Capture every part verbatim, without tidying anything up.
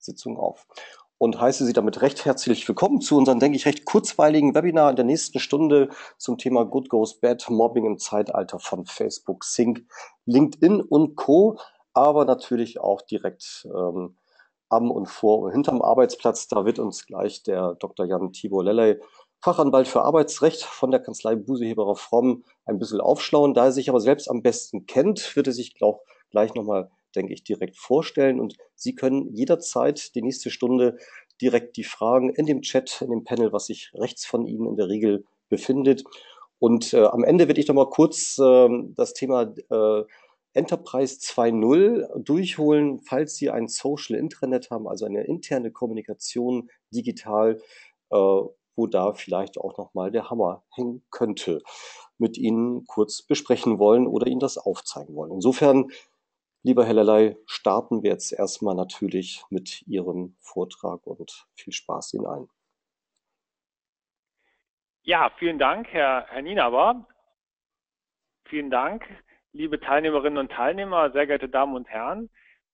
Sitzung auf und heiße Sie damit recht herzlich willkommen zu unserem, denke ich, recht kurzweiligen Webinar in der nächsten Stunde zum Thema Good Goes Bad, Mobbing im Zeitalter von Facebook, Xing, LinkedIn und Co., aber natürlich auch direkt ähm, am und vor und hinterm Arbeitsplatz. Da wird uns gleich der Doktor Jan Tibor Lelley, Fachanwalt für Arbeitsrecht von der Kanzlei Buseheberer Fromm, ein bisschen aufschlauen. Da er sich aber selbst am besten kennt, wird er sich glaub, gleich nochmal, denke ich, direkt vorstellen. Und Sie können jederzeit die nächste Stunde direkt die Fragen in dem Chat, in dem Panel, was sich rechts von Ihnen in der Regel befindet. Und äh, am Ende werde ich nochmal kurz äh, das Thema äh, Enterprise zwei Punkt null durchholen, falls Sie ein Social Intranet haben, also eine interne Kommunikation digital, äh, wo da vielleicht auch nochmal der Hammer hängen könnte, mit Ihnen kurz besprechen wollen oder Ihnen das aufzeigen wollen. Insofern, lieber Herr Lelley, starten wir jetzt erstmal natürlich mit Ihrem Vortrag und viel Spaß Ihnen allen. Ja, vielen Dank, Herr, Herr Nienaber. Vielen Dank, liebe Teilnehmerinnen und Teilnehmer, sehr geehrte Damen und Herren.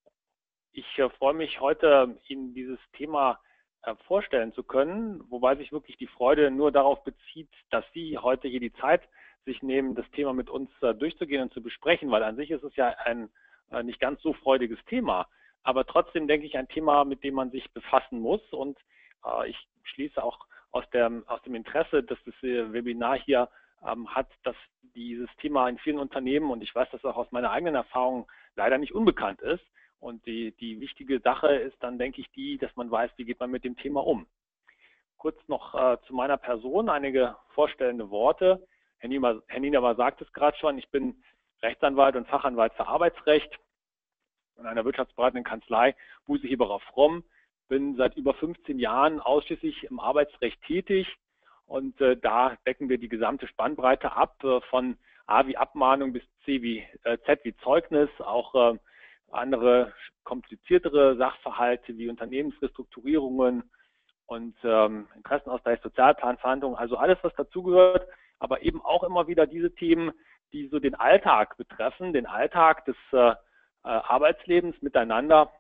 Ich äh, freue mich, heute Ihnen dieses Thema äh, vorstellen zu können, wobei sich wirklich die Freude nur darauf bezieht, dass Sie heute hier die Zeit sich nehmen, das Thema mit uns äh, durchzugehen und zu besprechen, weil an sich ist es ja ein äh, nicht ganz so freudiges Thema, aber trotzdem denke ich ein Thema, mit dem man sich befassen muss, und äh, ich schließe auch aus, der, aus dem Interesse, dass das äh, Webinar hier ähm, hat, dass dieses Thema in vielen Unternehmen, und ich weiß das auch aus meiner eigenen Erfahrung, leider nicht unbekannt ist. Und die, die wichtige Sache ist dann, denke ich, die, dass man weiß, wie geht man mit dem Thema um. Kurz noch äh, zu meiner Person, einige vorstellende Worte. Herr Nienaber, Herr Nienaber sagt es gerade schon, ich bin Rechtsanwalt und Fachanwalt für Arbeitsrecht in einer wirtschaftsberatenden Kanzlei Buseheberer Fromm, bin seit über fünfzehn Jahren ausschließlich im Arbeitsrecht tätig, und äh, da decken wir die gesamte Spannbreite ab, äh, von A wie Abmahnung bis C wie, äh, Z wie Zeugnis, auch äh, andere kompliziertere Sachverhalte wie Unternehmensrestrukturierungen und ähm, Interessenausgleich, Sozialplanverhandlungen, also alles, was dazugehört, aber eben auch immer wieder diese Themen, die so den Alltag betreffen, den Alltag des äh, Arbeitslebens miteinander.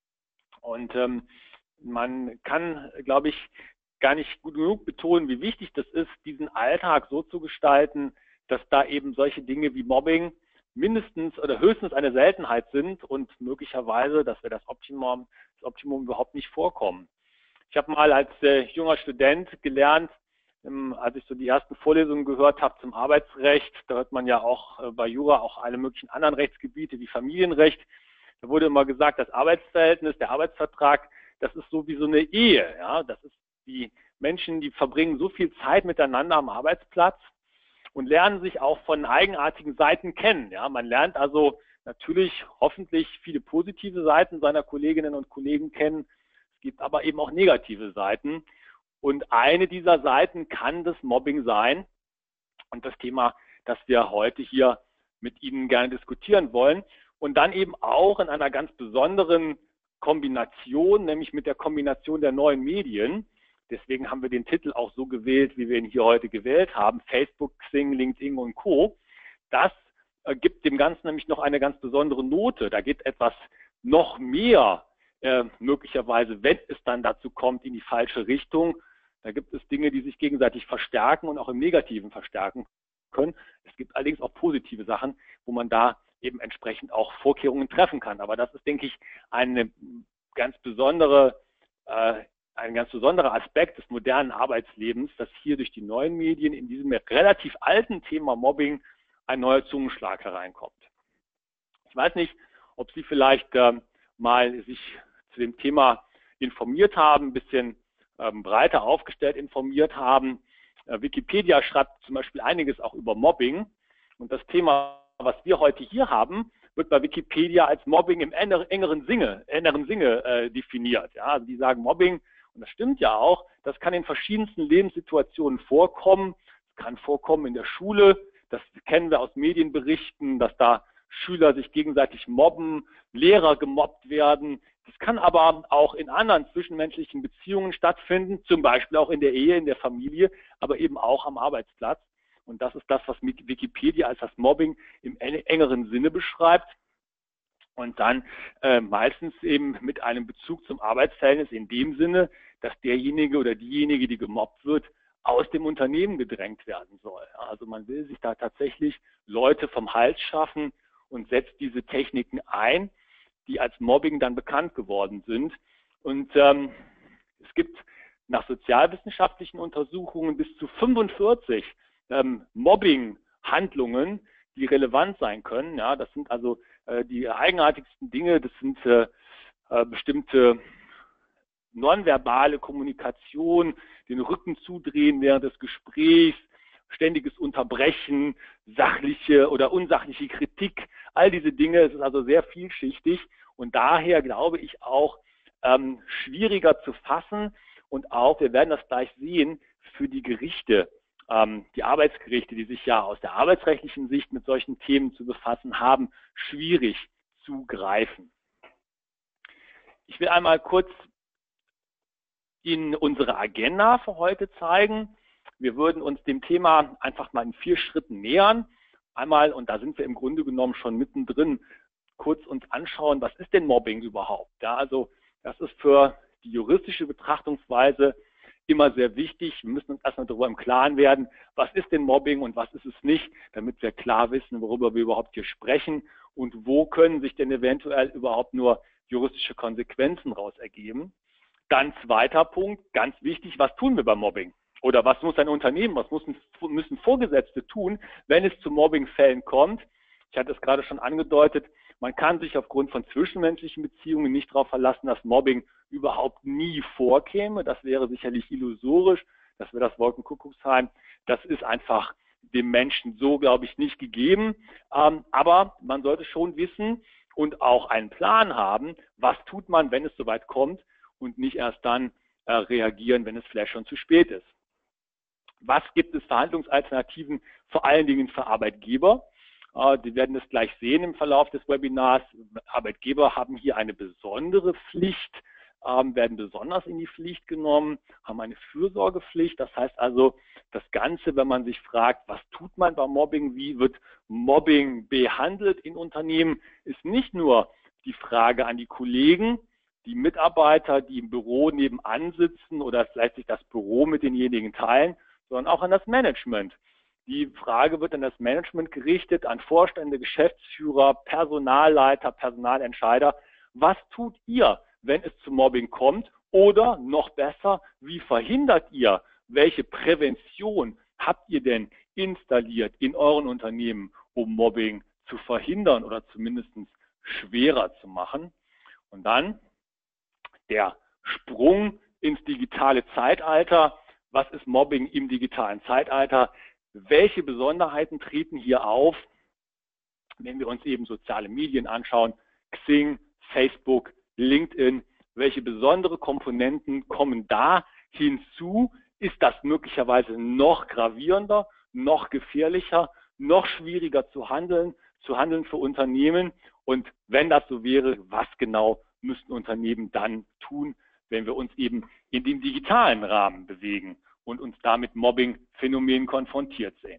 Und ähm, man kann, glaube ich, gar nicht gut genug betonen, wie wichtig das ist, diesen Alltag so zu gestalten, dass da eben solche Dinge wie Mobbing mindestens oder höchstens eine Seltenheit sind und möglicherweise, dass wir das Optimum, das Optimum überhaupt nicht vorkommen. Ich habe mal als äh, junger Student gelernt, ähm, als ich so die ersten Vorlesungen gehört habe zum Arbeitsrecht, da hört man ja auch äh, bei Jura auch alle möglichen anderen Rechtsgebiete wie Familienrecht. Da wurde immer gesagt, das Arbeitsverhältnis, der Arbeitsvertrag, das ist so wie so eine Ehe. Ja? Das ist die Menschen, die verbringen so viel Zeit miteinander am Arbeitsplatz und lernen sich auch von eigenartigen Seiten kennen. Ja, man lernt also natürlich hoffentlich viele positive Seiten seiner Kolleginnen und Kollegen kennen. Es gibt aber eben auch negative Seiten. Und eine dieser Seiten kann das Mobbing sein. Und das Thema, das wir heute hier mit Ihnen gerne diskutieren wollen. Und dann eben auch in einer ganz besonderen Kombination, nämlich mit der Kombination der neuen Medien. Deswegen haben wir den Titel auch so gewählt, wie wir ihn hier heute gewählt haben, Facebook, Xing, LinkedIn und Co. Das äh, gibt dem Ganzen nämlich noch eine ganz besondere Note. Da geht etwas noch mehr, äh, möglicherweise, wenn es dann dazu kommt, in die falsche Richtung. Da gibt es Dinge, die sich gegenseitig verstärken und auch im Negativen verstärken können. Es gibt allerdings auch positive Sachen, wo man da eben entsprechend auch Vorkehrungen treffen kann. Aber das ist, denke ich, eine ganz besondere äh, ein ganz besonderer Aspekt des modernen Arbeitslebens, dass hier durch die neuen Medien in diesem relativ alten Thema Mobbing ein neuer Zungenschlag hereinkommt. Ich weiß nicht, ob Sie vielleicht äh, mal sich zu dem Thema informiert haben, ein bisschen ähm, breiter aufgestellt informiert haben. Äh, Wikipedia schreibt zum Beispiel einiges auch über Mobbing, und das Thema, was wir heute hier haben, wird bei Wikipedia als Mobbing im engeren Sinne, engeren Sinne äh, definiert. Ja, also die sagen Mobbing, und das stimmt ja auch, das kann in verschiedensten Lebenssituationen vorkommen. Es kann vorkommen in der Schule, das kennen wir aus Medienberichten, dass da Schüler sich gegenseitig mobben, Lehrer gemobbt werden. Das kann aber auch in anderen zwischenmenschlichen Beziehungen stattfinden, zum Beispiel auch in der Ehe, in der Familie, aber eben auch am Arbeitsplatz. Und das ist das, was Wikipedia als das Mobbing im engeren Sinne beschreibt. Und dann äh, meistens eben mit einem Bezug zum Arbeitsverhältnis in dem Sinne, dass derjenige oder diejenige, die gemobbt wird, aus dem Unternehmen gedrängt werden soll. Also man will sich da tatsächlich Leute vom Hals schaffen und setzt diese Techniken ein, die als Mobbing dann bekannt geworden sind. Und ähm, es gibt nach sozialwissenschaftlichen Untersuchungen bis zu fünfundvierzig ähm, Mobbing-Handlungen, die relevant sein können. Ja, das sind also äh, die eigenartigsten Dinge, das sind äh, äh, bestimmte nonverbale Kommunikation, den Rücken zudrehen während des Gesprächs, ständiges Unterbrechen, sachliche oder unsachliche Kritik, all diese Dinge. Es ist also sehr vielschichtig und daher glaube ich auch ähm, schwieriger zu fassen und auch, wir werden das gleich sehen, für die Gerichte, ähm, die Arbeitsgerichte, die sich ja aus der arbeitsrechtlichen Sicht mit solchen Themen zu befassen haben, schwierig zu greifen. Ich will einmal kurz Ihnen unsere Agenda für heute zeigen. Wir würden uns dem Thema einfach mal in vier Schritten nähern. Einmal, und da sind wir im Grunde genommen schon mittendrin, kurz uns anschauen, was ist denn Mobbing überhaupt? Ja, also das ist für die juristische Betrachtungsweise immer sehr wichtig. Wir müssen uns erstmal darüber im Klaren werden, was ist denn Mobbing und was ist es nicht, damit wir klar wissen, worüber wir überhaupt hier sprechen und wo können sich denn eventuell überhaupt nur juristische Konsequenzen raus ergeben. Dann zweiter Punkt, ganz wichtig, was tun wir beim Mobbing? Oder was muss ein Unternehmen, was müssen, müssen Vorgesetzte tun, wenn es zu Mobbingfällen kommt? Ich hatte es gerade schon angedeutet, man kann sich aufgrund von zwischenmenschlichen Beziehungen nicht darauf verlassen, dass Mobbing überhaupt nie vorkäme. Das wäre sicherlich illusorisch, das wäre das Wolkenkuckucksheim. Das ist einfach dem Menschen so, glaube ich, nicht gegeben. Aber man sollte schon wissen und auch einen Plan haben, was tut man, wenn es soweit kommt, und nicht erst dann äh, reagieren, wenn es vielleicht schon zu spät ist. Was gibt es Verhandlungsalternativen, vor allen Dingen für Arbeitgeber? Äh, die werden es gleich sehen im Verlauf des Webinars. Arbeitgeber haben hier eine besondere Pflicht, ähm, werden besonders in die Pflicht genommen, haben eine Fürsorgepflicht. Das heißt also, das Ganze, wenn man sich fragt, was tut man bei Mobbing, wie wird Mobbing behandelt in Unternehmen, ist nicht nur die Frage an die Kollegen, die Mitarbeiter, die im Büro nebenan sitzen oder vielleicht sich das Büro mit denjenigen teilen, sondern auch an das Management. Die Frage wird an das Management gerichtet, an Vorstände, Geschäftsführer, Personalleiter, Personalentscheider. Was tut ihr, wenn es zu Mobbing kommt? Oder noch besser, wie verhindert ihr? Welche Prävention habt ihr denn installiert in euren Unternehmen, um Mobbing zu verhindern oder zumindest schwerer zu machen? Und dann der Sprung ins digitale Zeitalter. Was ist Mobbing im digitalen Zeitalter? Welche Besonderheiten treten hier auf, wenn wir uns eben soziale Medien anschauen? Xing, Facebook, LinkedIn. Welche besondere Komponenten kommen da hinzu? Ist das möglicherweise noch gravierender, noch gefährlicher, noch schwieriger zu handeln, zu handeln für Unternehmen? Und wenn das so wäre, was genau müssten Unternehmen dann tun, wenn wir uns eben in dem digitalen Rahmen bewegen und uns damit Mobbing-Phänomenen konfrontiert sehen.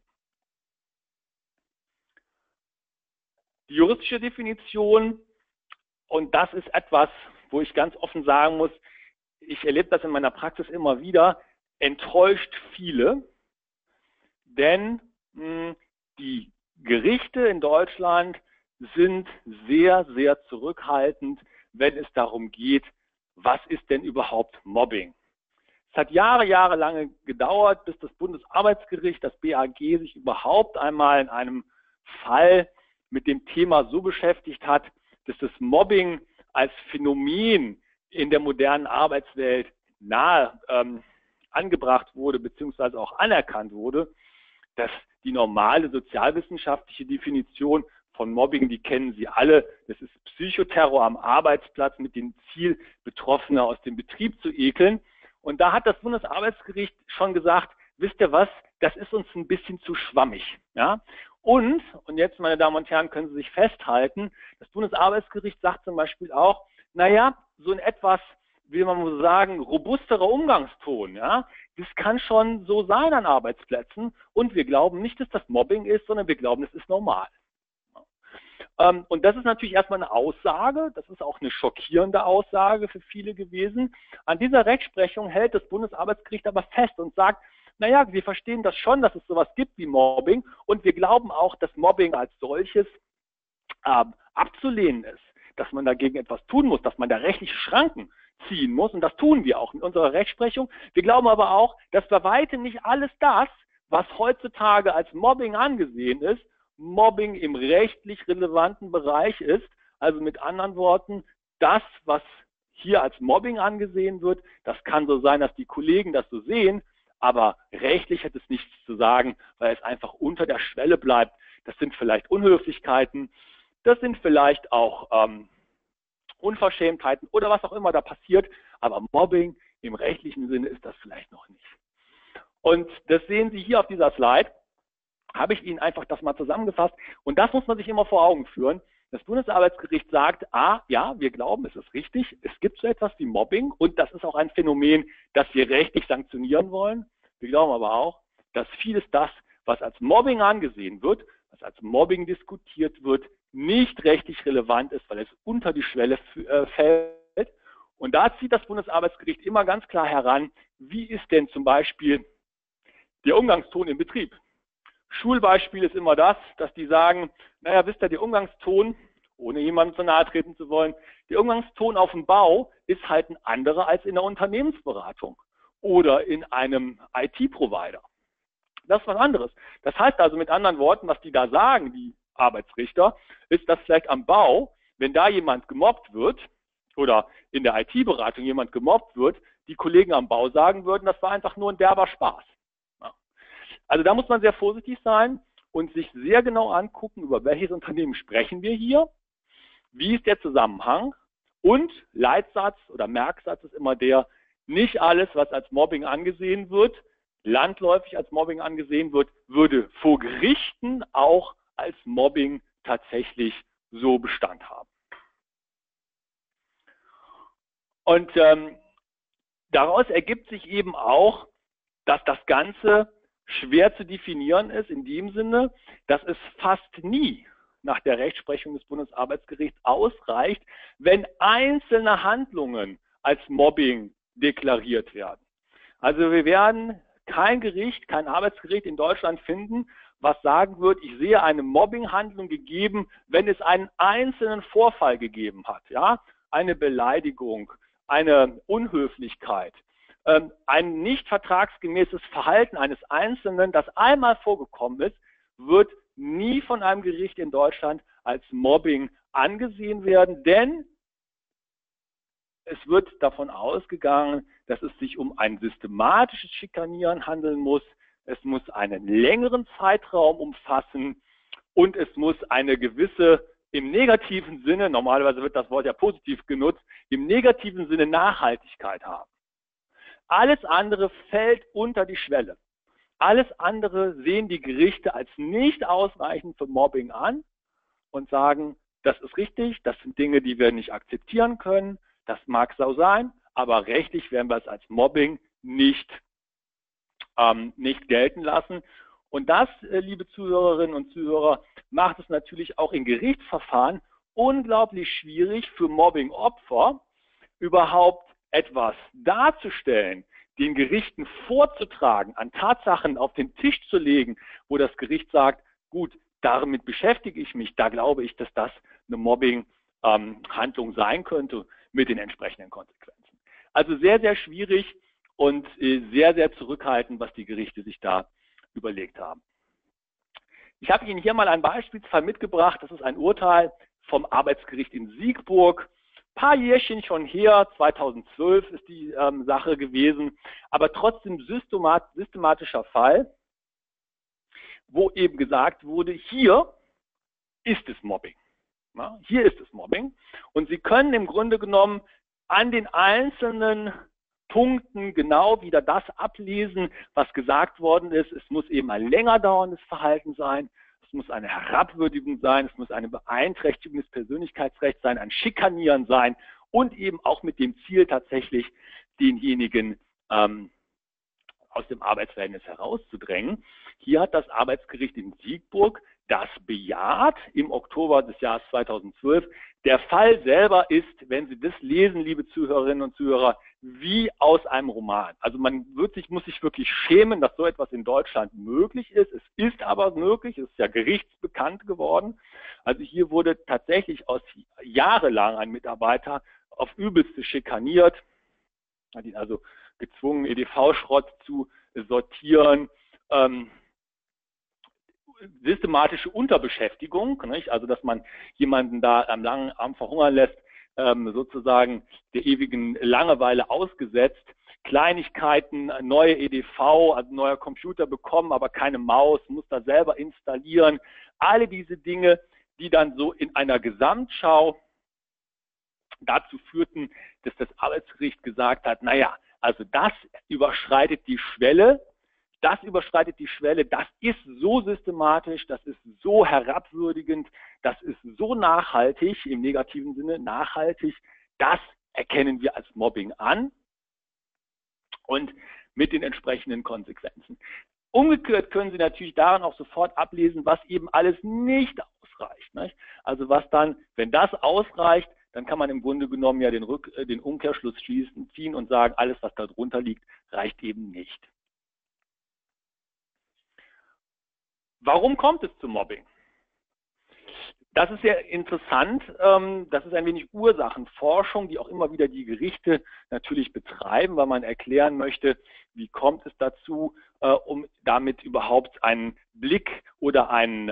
Die juristische Definition, und das ist etwas, wo ich ganz offen sagen muss, ich erlebe das in meiner Praxis immer wieder, enttäuscht viele, denn mh, die Gerichte in Deutschland sind sehr, sehr zurückhaltend, wenn es darum geht, was ist denn überhaupt Mobbing? Es hat Jahre, Jahre lange gedauert, bis das Bundesarbeitsgericht, das B A G, sich überhaupt einmal in einem Fall mit dem Thema so beschäftigt hat, dass das Mobbing als Phänomen in der modernen Arbeitswelt nahe ähm, angebracht wurde, beziehungsweise auch anerkannt wurde, dass die normale sozialwissenschaftliche Definition von Mobbing, die kennen Sie alle. Das ist Psychoterror am Arbeitsplatz mit dem Ziel, Betroffene aus dem Betrieb zu ekeln. Und da hat das Bundesarbeitsgericht schon gesagt, wisst ihr was, das ist uns ein bisschen zu schwammig. Ja? Und, und jetzt, meine Damen und Herren, können Sie sich festhalten, das Bundesarbeitsgericht sagt zum Beispiel auch, naja, so ein etwas, wie man muss sagen, robusterer Umgangston, ja, das kann schon so sein an Arbeitsplätzen. Und wir glauben nicht, dass das Mobbing ist, sondern wir glauben, es ist normal. Ähm, und das ist natürlich erstmal eine Aussage, das ist auch eine schockierende Aussage für viele gewesen. An dieser Rechtsprechung hält das Bundesarbeitsgericht aber fest und sagt, naja, wir verstehen das schon, dass es sowas gibt wie Mobbing und wir glauben auch, dass Mobbing als solches äh, abzulehnen ist, dass man dagegen etwas tun muss, dass man da rechtliche Schranken ziehen muss und das tun wir auch in unserer Rechtsprechung. Wir glauben aber auch, dass bei weitem nicht alles das, was heutzutage als Mobbing angesehen ist, Mobbing im rechtlich relevanten Bereich ist. Also mit anderen Worten, das, was hier als Mobbing angesehen wird, das kann so sein, dass die Kollegen das so sehen, aber rechtlich hat es nichts zu sagen, weil es einfach unter der Schwelle bleibt. Das sind vielleicht Unhöflichkeiten, das sind vielleicht auch ähm, Unverschämtheiten oder was auch immer da passiert, aber Mobbing im rechtlichen Sinne ist das vielleicht noch nicht. Und das sehen Sie hier auf dieser Slide, habe ich Ihnen einfach das mal zusammengefasst und das muss man sich immer vor Augen führen. Das Bundesarbeitsgericht sagt, ah, ja, wir glauben, es ist richtig, es gibt so etwas wie Mobbing und das ist auch ein Phänomen, das wir rechtlich sanktionieren wollen. Wir glauben aber auch, dass vieles das, was als Mobbing angesehen wird, was als Mobbing diskutiert wird, nicht rechtlich relevant ist, weil es unter die Schwelle äh, fällt. Und da zieht das Bundesarbeitsgericht immer ganz klar heran, wie ist denn zum Beispiel der Umgangston im Betrieb? Schulbeispiel ist immer das, dass die sagen, naja, wisst ihr, der Umgangston, ohne jemandem zu nahe treten zu wollen, der Umgangston auf dem Bau ist halt ein anderer als in der Unternehmensberatung oder in einem I T-Provider. Das ist was anderes. Das heißt also mit anderen Worten, was die da sagen, die Arbeitsrichter, ist, dass vielleicht am Bau, wenn da jemand gemobbt wird oder in der I T-Beratung jemand gemobbt wird, die Kollegen am Bau sagen würden, das war einfach nur ein derber Spaß. Also da muss man sehr vorsichtig sein und sich sehr genau angucken, über welches Unternehmen sprechen wir hier, wie ist der Zusammenhang und Leitsatz oder Merksatz ist immer der, nicht alles, was als Mobbing angesehen wird, landläufig als Mobbing angesehen wird, würde vor Gerichten auch als Mobbing tatsächlich so Bestand haben. Und ähm, daraus ergibt sich eben auch, dass das Ganze schwer zu definieren ist, in dem Sinne, dass es fast nie nach der Rechtsprechung des Bundesarbeitsgerichts ausreicht, wenn einzelne Handlungen als Mobbing deklariert werden. Also wir werden kein Gericht, kein Arbeitsgericht in Deutschland finden, was sagen wird, ich sehe eine Mobbinghandlung gegeben, wenn es einen einzelnen Vorfall gegeben hat, ja, eine Beleidigung, eine Unhöflichkeit, ein nicht vertragsgemäßes Verhalten eines Einzelnen, das einmal vorgekommen ist, wird nie von einem Gericht in Deutschland als Mobbing angesehen werden, denn es wird davon ausgegangen, dass es sich um ein systematisches Schikanieren handeln muss. Es muss einen längeren Zeitraum umfassen und es muss eine gewisse, im negativen Sinne, normalerweise wird das Wort ja positiv genutzt, im negativen Sinne Nachhaltigkeit haben. Alles andere fällt unter die Schwelle. Alles andere sehen die Gerichte als nicht ausreichend für Mobbing an und sagen, das ist richtig, das sind Dinge, die wir nicht akzeptieren können, das mag so sein, aber rechtlich werden wir es als Mobbing nicht, ähm, nicht gelten lassen. Und das, äh, liebe Zuhörerinnen und Zuhörer, macht es natürlich auch in Gerichtsverfahren unglaublich schwierig für Mobbing-Opfer, überhaupt etwas darzustellen, den Gerichten vorzutragen, an Tatsachen auf den Tisch zu legen, wo das Gericht sagt, gut, damit beschäftige ich mich, da glaube ich, dass das eine Mobbing-Handlung ähm, sein könnte mit den entsprechenden Konsequenzen. Also sehr, sehr schwierig und äh, sehr, sehr zurückhaltend, was die Gerichte sich da überlegt haben. Ich habe Ihnen hier mal ein Beispielsfall mitgebracht, das ist ein Urteil vom Arbeitsgericht in Siegburg. Paar Jährchen schon her, zweitausendzwölf ist die ähm, Sache gewesen, aber trotzdem systemat systematischer Fall, wo eben gesagt wurde, hier ist es Mobbing. Ja, hier ist es Mobbing und Sie können im Grunde genommen an den einzelnen Punkten genau wieder das ablesen, was gesagt worden ist. Es muss eben ein länger dauerndes Verhalten sein. Es muss eine Herabwürdigung sein, es muss eine Beeinträchtigung des Persönlichkeitsrechts sein, ein Schikanieren sein und eben auch mit dem Ziel tatsächlich denjenigen ähm, aus dem Arbeitsverhältnis herauszudrängen. Hier hat das Arbeitsgericht in Siegburg das bejaht im Oktober des Jahres zweitausendzwölf. Der Fall selber ist, wenn Sie das lesen, liebe Zuhörerinnen und Zuhörer, wie aus einem Roman. Also man wird sich, muss sich wirklich schämen, dass so etwas in Deutschland möglich ist. Es ist aber möglich, es ist ja gerichtsbekannt geworden. Also hier wurde tatsächlich aus jahrelang ein Mitarbeiter auf Übelste schikaniert, hat ihn also gezwungen, E D V-Schrott zu sortieren, ähm, systematische Unterbeschäftigung, nicht? Also dass man jemanden da am langen Arm verhungern lässt, ähm, sozusagen der ewigen Langeweile ausgesetzt, Kleinigkeiten, neue E D V, also neuer Computer bekommen, aber keine Maus, muss da selber installieren, alle diese Dinge, die dann so in einer Gesamtschau dazu führten, dass das Arbeitsgericht gesagt hat, naja, also das überschreitet die Schwelle, Das überschreitet die Schwelle, das ist so systematisch, das ist so herabwürdigend, das ist so nachhaltig, im negativen Sinne nachhaltig, das erkennen wir als Mobbing an und mit den entsprechenden Konsequenzen. Umgekehrt können Sie natürlich daran auch sofort ablesen, was eben alles nicht ausreicht. Nicht? Also was dann, wenn das ausreicht, dann kann man im Grunde genommen ja den, Rück-, den Umkehrschluss schließen, ziehen und sagen, alles, was da drunter liegt, reicht eben nicht. Warum kommt es zu Mobbing? Das ist sehr interessant. Das ist ein wenig Ursachenforschung, die auch immer wieder die Gerichte natürlich betreiben, weil man erklären möchte, wie kommt es dazu, um damit überhaupt einen Blick oder einen,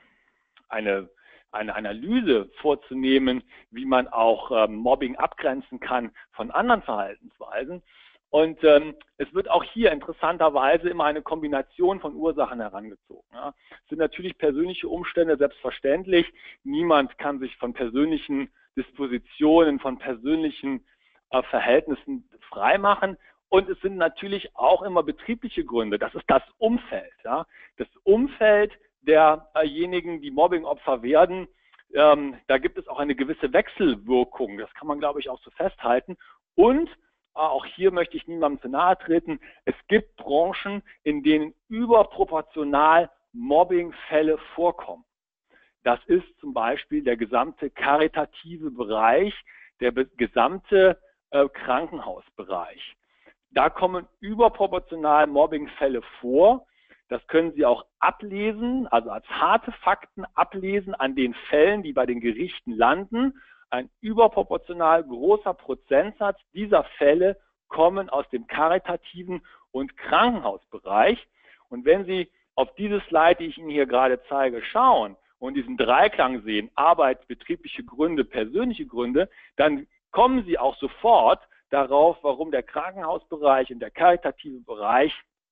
eine, eine Analyse vorzunehmen, wie man auch Mobbing abgrenzen kann von anderen Verhaltensweisen. Und ähm, es wird auch hier interessanterweise immer eine Kombination von Ursachen herangezogen. Ja. Es sind natürlich persönliche Umstände, selbstverständlich. Niemand kann sich von persönlichen Dispositionen, von persönlichen äh, Verhältnissen freimachen. Und es sind natürlich auch immer betriebliche Gründe. Das ist das Umfeld. Ja. Das Umfeld derjenigen, die Mobbingopfer werden, ähm, da gibt es auch eine gewisse Wechselwirkung. Das kann man, glaube ich, auch so festhalten. Und auch hier möchte ich niemandem zu nahe treten. Es gibt Branchen, in denen überproportional Mobbingfälle vorkommen. Das ist zum Beispiel der gesamte karitative Bereich, der gesamte äh, Krankenhausbereich. Da kommen überproportional Mobbingfälle vor. Das können Sie auch ablesen, also als harte Fakten ablesen an den Fällen, die bei den Gerichten landen. Ein überproportional großer Prozentsatz dieser Fälle kommen aus dem karitativen und Krankenhausbereich. Und wenn Sie auf diese Slide, die ich Ihnen hier gerade zeige, schauen und diesen Dreiklang sehen, Arbeit, betriebliche Gründe, persönliche Gründe, dann kommen Sie auch sofort darauf, warum der Krankenhausbereich und der karitative Bereich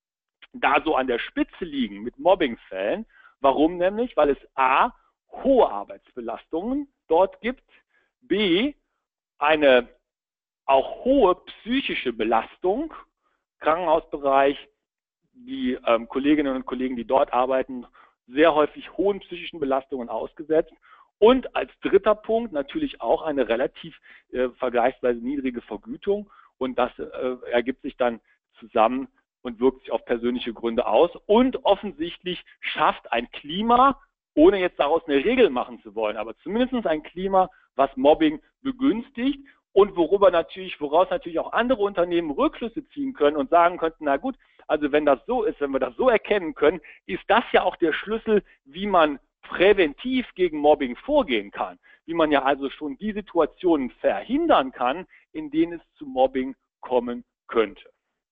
da so an der Spitze liegen mit Mobbingfällen. Warum nämlich? Weil es a. hohe Arbeitsbelastungen dort gibt, b. eine auch hohe psychische Belastung, Krankenhausbereich, die ähm, Kolleginnen und Kollegen, die dort arbeiten, sehr häufig hohen psychischen Belastungen ausgesetzt. Und als dritter Punkt natürlich auch eine relativ äh, vergleichsweise niedrige Vergütung. Und das äh, ergibt sich dann zusammen und wirkt sich auf persönliche Gründe aus. Und offensichtlich schafft ein Klima, ohne jetzt daraus eine Regel machen zu wollen, aber zumindest ein Klima, was Mobbing begünstigt und worüber natürlich, woraus natürlich auch andere Unternehmen Rückschlüsse ziehen können und sagen könnten, na gut, also wenn das so ist, wenn wir das so erkennen können, ist das ja auch der Schlüssel, wie man präventiv gegen Mobbing vorgehen kann, wie man ja also schon die Situationen verhindern kann, in denen es zu Mobbing kommen könnte.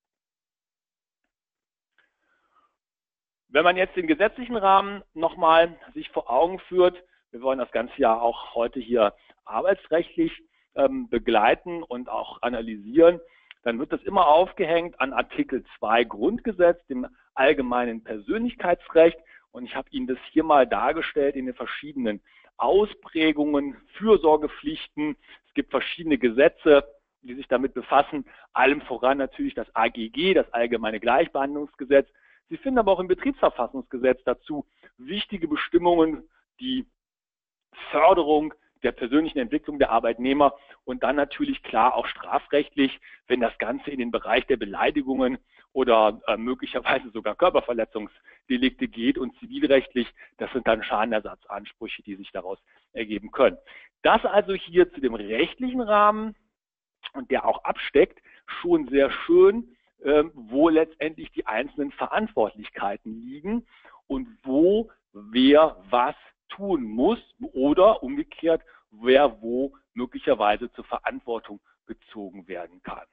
Wenn man jetzt den gesetzlichen Rahmen nochmal sich vor Augen führt, wir wollen das Ganze ja auch heute hier arbeitsrechtlich ähm, begleiten und auch analysieren, dann wird das immer aufgehängt an Artikel zwei Grundgesetz, dem allgemeinen Persönlichkeitsrecht. Und ich habe Ihnen das hier mal dargestellt in den verschiedenen Ausprägungen, Fürsorgepflichten. Es gibt verschiedene Gesetze, die sich damit befassen, allem voran natürlich das A G G, das Allgemeine Gleichbehandlungsgesetz. Sie finden aber auch im Betriebsverfassungsgesetz dazu wichtige Bestimmungen, die Förderung der persönlichen Entwicklung der Arbeitnehmer und dann natürlich klar auch strafrechtlich, wenn das Ganze in den Bereich der Beleidigungen oder äh, möglicherweise sogar Körperverletzungsdelikte geht und zivilrechtlich, das sind dann Schadenersatzansprüche, die sich daraus ergeben können. Das also hier zu dem rechtlichen Rahmen und der auch absteckt, schon sehr schön, äh, wo letztendlich die einzelnen Verantwortlichkeiten liegen und wo wer was tun muss oder umgekehrt, wer wo möglicherweise zur Verantwortung gezogen werden kann.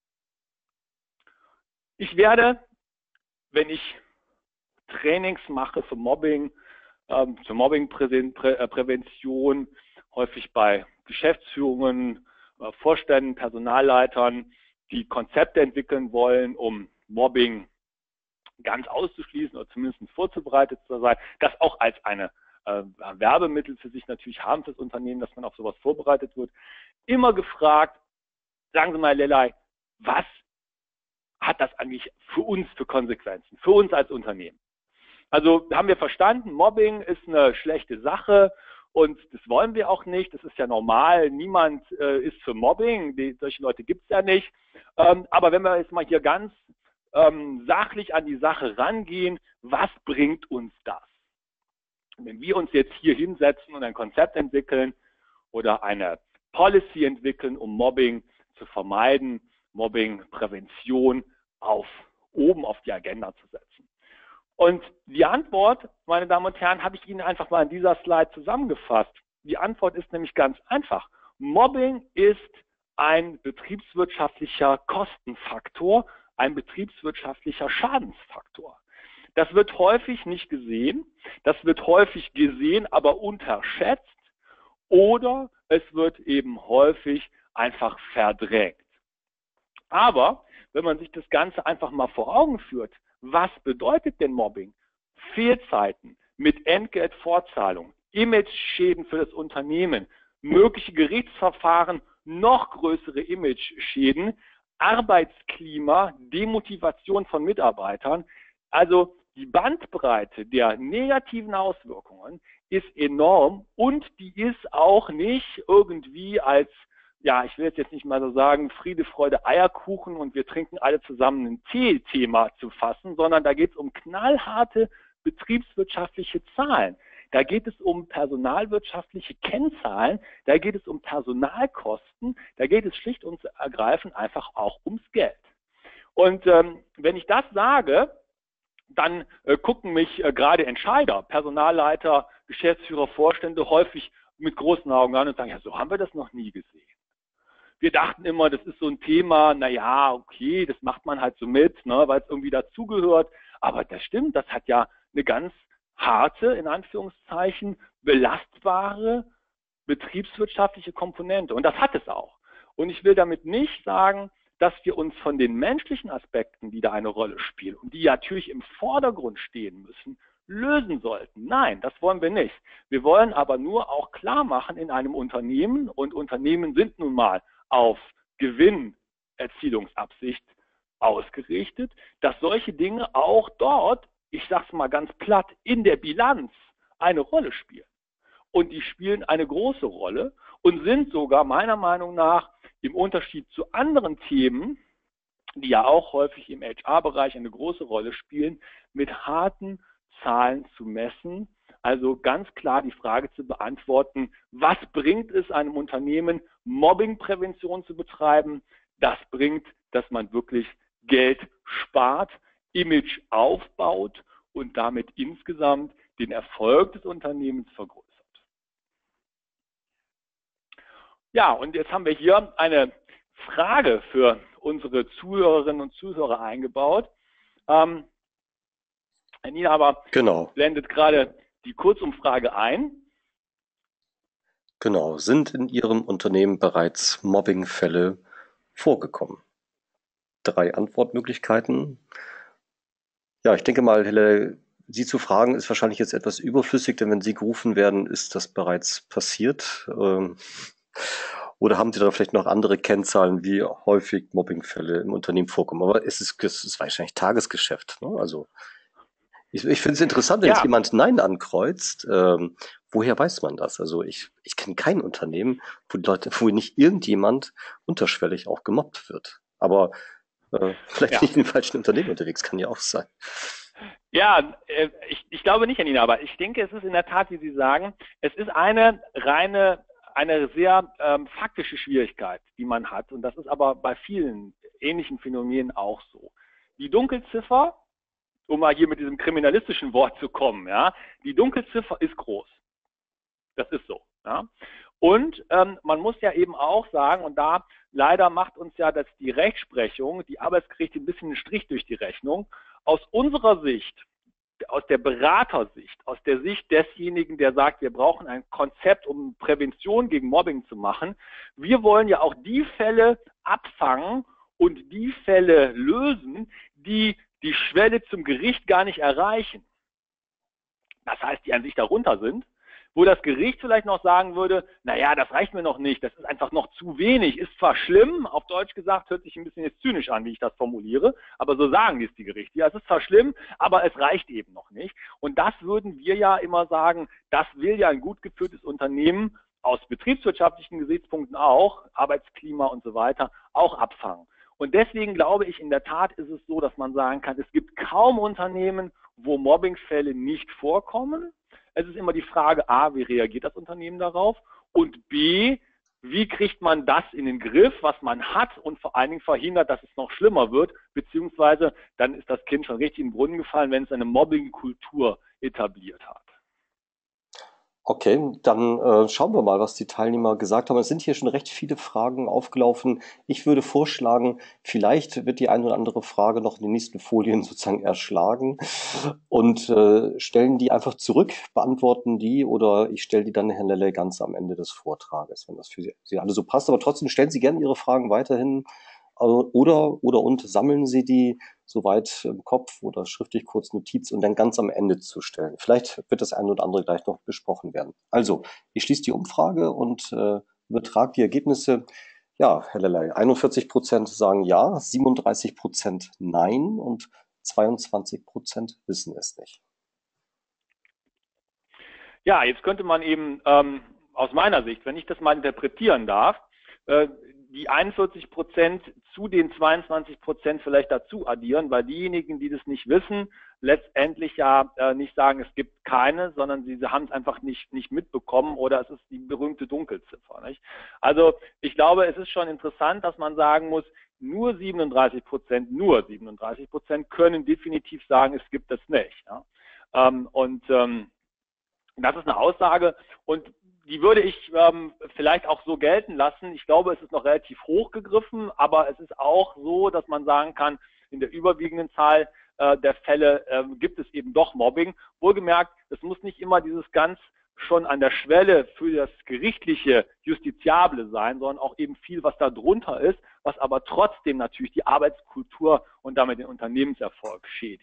Ich werde, wenn ich Trainings mache für Mobbing, ähm, zur Mobbingprävention, häufig bei Geschäftsführungen, äh, Vorständen, Personalleitern, die Konzepte entwickeln wollen, um Mobbing ganz auszuschließen oder zumindest vorzubereitet zu sein, das auch als eine äh, Werbemittel für sich natürlich haben fürs Unternehmen, dass man auf sowas vorbereitet wird, immer gefragt, sagen Sie mal, Lelei, was hat das eigentlich für uns für Konsequenzen, für uns als Unternehmen? Also haben wir verstanden, Mobbing ist eine schlechte Sache und das wollen wir auch nicht, das ist ja normal, niemand äh, ist für Mobbing, die, solche Leute gibt es ja nicht. Ähm, aber wenn wir jetzt mal hier ganz ähm, sachlich an die Sache rangehen, was bringt uns das? Wenn wir uns jetzt hier hinsetzen und ein Konzept entwickeln oder eine Policy entwickeln, um Mobbing zu vermeiden, Mobbingprävention auf oben auf die Agenda zu setzen. Und die Antwort, meine Damen und Herren, habe ich Ihnen einfach mal in dieser Slide zusammengefasst. Die Antwort ist nämlich ganz einfach. Mobbing ist ein betriebswirtschaftlicher Kostenfaktor, ein betriebswirtschaftlicher Schadensfaktor. Das wird häufig nicht gesehen, das wird häufig gesehen, aber unterschätzt oder es wird eben häufig einfach verdrängt. Aber wenn man sich das Ganze einfach mal vor Augen führt, was bedeutet denn Mobbing? Fehlzeiten mit Entgeltfortzahlung, Imageschäden für das Unternehmen, mögliche Gerichtsverfahren, noch größere Imageschäden, Arbeitsklima, Demotivation von Mitarbeitern. Also die Bandbreite der negativen Auswirkungen ist enorm und die ist auch nicht irgendwie als, ja, ich will jetzt nicht mal so sagen, Friede, Freude, Eierkuchen und wir trinken alle zusammen ein Tee-Thema zu fassen, sondern da geht es um knallharte betriebswirtschaftliche Zahlen. Da geht es um personalwirtschaftliche Kennzahlen, da geht es um Personalkosten, da geht es schlicht und ergreifend einfach auch ums Geld. Und ähm, wenn ich das sage, dann äh, gucken mich äh, gerade Entscheider, Personalleiter, Geschäftsführer, Vorstände häufig mit großen Augen an und sagen, ja, so haben wir das noch nie gesehen. Wir dachten immer, das ist so ein Thema, naja, okay, das macht man halt so mit, ne, weil es irgendwie dazugehört. Aber das stimmt, das hat ja eine ganz harte, in Anführungszeichen, belastbare betriebswirtschaftliche Komponente. Und das hat es auch. Und ich will damit nicht sagen, dass wir uns von den menschlichen Aspekten, die da eine Rolle spielen und die natürlich im Vordergrund stehen müssen, lösen sollten. Nein, das wollen wir nicht. Wir wollen aber nur auch klar machen in einem Unternehmen, und Unternehmen sind nun mal auf Gewinnerzielungsabsicht ausgerichtet, dass solche Dinge auch dort, ich sage es mal ganz platt, in der Bilanz eine Rolle spielen. Und die spielen eine große Rolle und sind sogar meiner Meinung nach im Unterschied zu anderen Themen, die ja auch häufig im H R-Bereich eine große Rolle spielen, mit harten Zahlen zu messen. Also ganz klar die Frage zu beantworten, was bringt es einem Unternehmen, Mobbingprävention zu betreiben? Das bringt, dass man wirklich Geld spart, Image aufbaut und damit insgesamt den Erfolg des Unternehmens vergrößert. Ja, und jetzt haben wir hier eine Frage für unsere Zuhörerinnen und Zuhörer eingebaut. Ähm, Herr Nienaber Genau. blendet gerade die Kurzumfrage ein. Genau. Sind in Ihrem Unternehmen bereits Mobbingfälle vorgekommen? Drei Antwortmöglichkeiten. Ja, ich denke mal, Helle, Sie zu fragen, ist wahrscheinlich jetzt etwas überflüssig, denn wenn Sie gerufen werden, ist das bereits passiert. Ähm, Oder haben Sie da vielleicht noch andere Kennzahlen, wie häufig Mobbingfälle im Unternehmen vorkommen? Aber es ist, es ist wahrscheinlich Tagesgeschäft. Ne? Also ich, ich finde es interessant, wenn Ja. jetzt jemand Nein ankreuzt. Ähm, woher weiß man das? Also ich, ich kenne kein Unternehmen, wo die Leute, wo nicht irgendjemand unterschwellig auch gemobbt wird. Aber äh, vielleicht Ja. nicht in den falschen Unternehmen unterwegs, kann ja auch sein. Ja, äh, ich, ich glaube nicht, Janina, aber ich denke, es ist in der Tat, wie Sie sagen, es ist eine reine, eine sehr ähm, faktische Schwierigkeit, die man hat. Und das ist aber bei vielen ähnlichen Phänomenen auch so. Die Dunkelziffer, um mal hier mit diesem kriminalistischen Wort zu kommen, ja, die Dunkelziffer ist groß. Das ist so. Ja. Und ähm, man muss ja eben auch sagen, und da leider macht uns ja das die Rechtsprechung, die Arbeitsgerichte ein bisschen einen Strich durch die Rechnung. Aus unserer Sicht, aus der Beratersicht, aus der Sicht desjenigen, der sagt, wir brauchen ein Konzept, um Prävention gegen Mobbing zu machen, wir wollen ja auch die Fälle abfangen und die Fälle lösen, die die Schwelle zum Gericht gar nicht erreichen. Das heißt, die an sich darunter sind, wo das Gericht vielleicht noch sagen würde, naja, das reicht mir noch nicht, das ist einfach noch zu wenig, ist zwar schlimm, auf Deutsch gesagt, hört sich ein bisschen jetzt zynisch an, wie ich das formuliere, aber so sagen dies die Gerichte. Ja, es ist zwar schlimm, aber es reicht eben noch nicht. Und das würden wir ja immer sagen, das will ja ein gut geführtes Unternehmen aus betriebswirtschaftlichen Gesichtspunkten auch, Arbeitsklima und so weiter, auch abfangen. Und deswegen glaube ich, in der Tat ist es so, dass man sagen kann, es gibt kaum Unternehmen, wo Mobbingfälle nicht vorkommen. Es ist immer die Frage, A, wie reagiert das Unternehmen darauf? Und B, wie kriegt man das in den Griff, was man hat und vor allen Dingen verhindert, dass es noch schlimmer wird, beziehungsweise dann ist das Kind schon richtig in den Brunnen gefallen, wenn es eine Mobbingkultur etabliert hat. Okay, dann äh, schauen wir mal, was die Teilnehmer gesagt haben. Es sind hier schon recht viele Fragen aufgelaufen. Ich würde vorschlagen, vielleicht wird die eine oder andere Frage noch in den nächsten Folien sozusagen erschlagen und äh, stellen die einfach zurück, beantworten die oder ich stelle die dann Herrn Lelle ganz am Ende des Vortrages, wenn das für Sie, Sie alle so passt. Aber trotzdem stellen Sie gerne Ihre Fragen weiterhin äh, oder, oder und sammeln Sie die soweit im Kopf oder schriftlich kurz Notiz und dann ganz am Ende zu stellen. Vielleicht wird das eine oder andere gleich noch besprochen werden. Also, ich schließe die Umfrage und äh, übertrage die Ergebnisse. Ja, Herr Lellay, einundvierzig Prozent sagen ja, siebenunddreißig Prozent nein und zweiundzwanzig Prozent wissen es nicht. Ja, jetzt könnte man eben ähm, aus meiner Sicht, wenn ich das mal interpretieren darf, äh, die einundvierzig Prozent zu den zweiundzwanzig Prozent vielleicht dazu addieren, weil diejenigen, die das nicht wissen, letztendlich ja äh, nicht sagen, es gibt keine, sondern sie, sie haben es einfach nicht, nicht mitbekommen oder es ist die berühmte Dunkelziffer. Nicht? Also ich glaube, es ist schon interessant, dass man sagen muss, nur siebenunddreißig Prozent, nur siebenunddreißig Prozent können definitiv sagen, es gibt es nicht. Ja? Ähm, und ähm, das ist eine Aussage und die würde ich ähm, vielleicht auch so gelten lassen. Ich glaube, es ist noch relativ hoch gegriffen, aber es ist auch so, dass man sagen kann, in der überwiegenden Zahl äh, der Fälle äh, gibt es eben doch Mobbing. Wohlgemerkt, es muss nicht immer dieses ganz schon an der Schwelle für das gerichtliche Justiziable sein, sondern auch eben viel, was da drunter ist, was aber trotzdem natürlich die Arbeitskultur und damit den Unternehmenserfolg schädigt.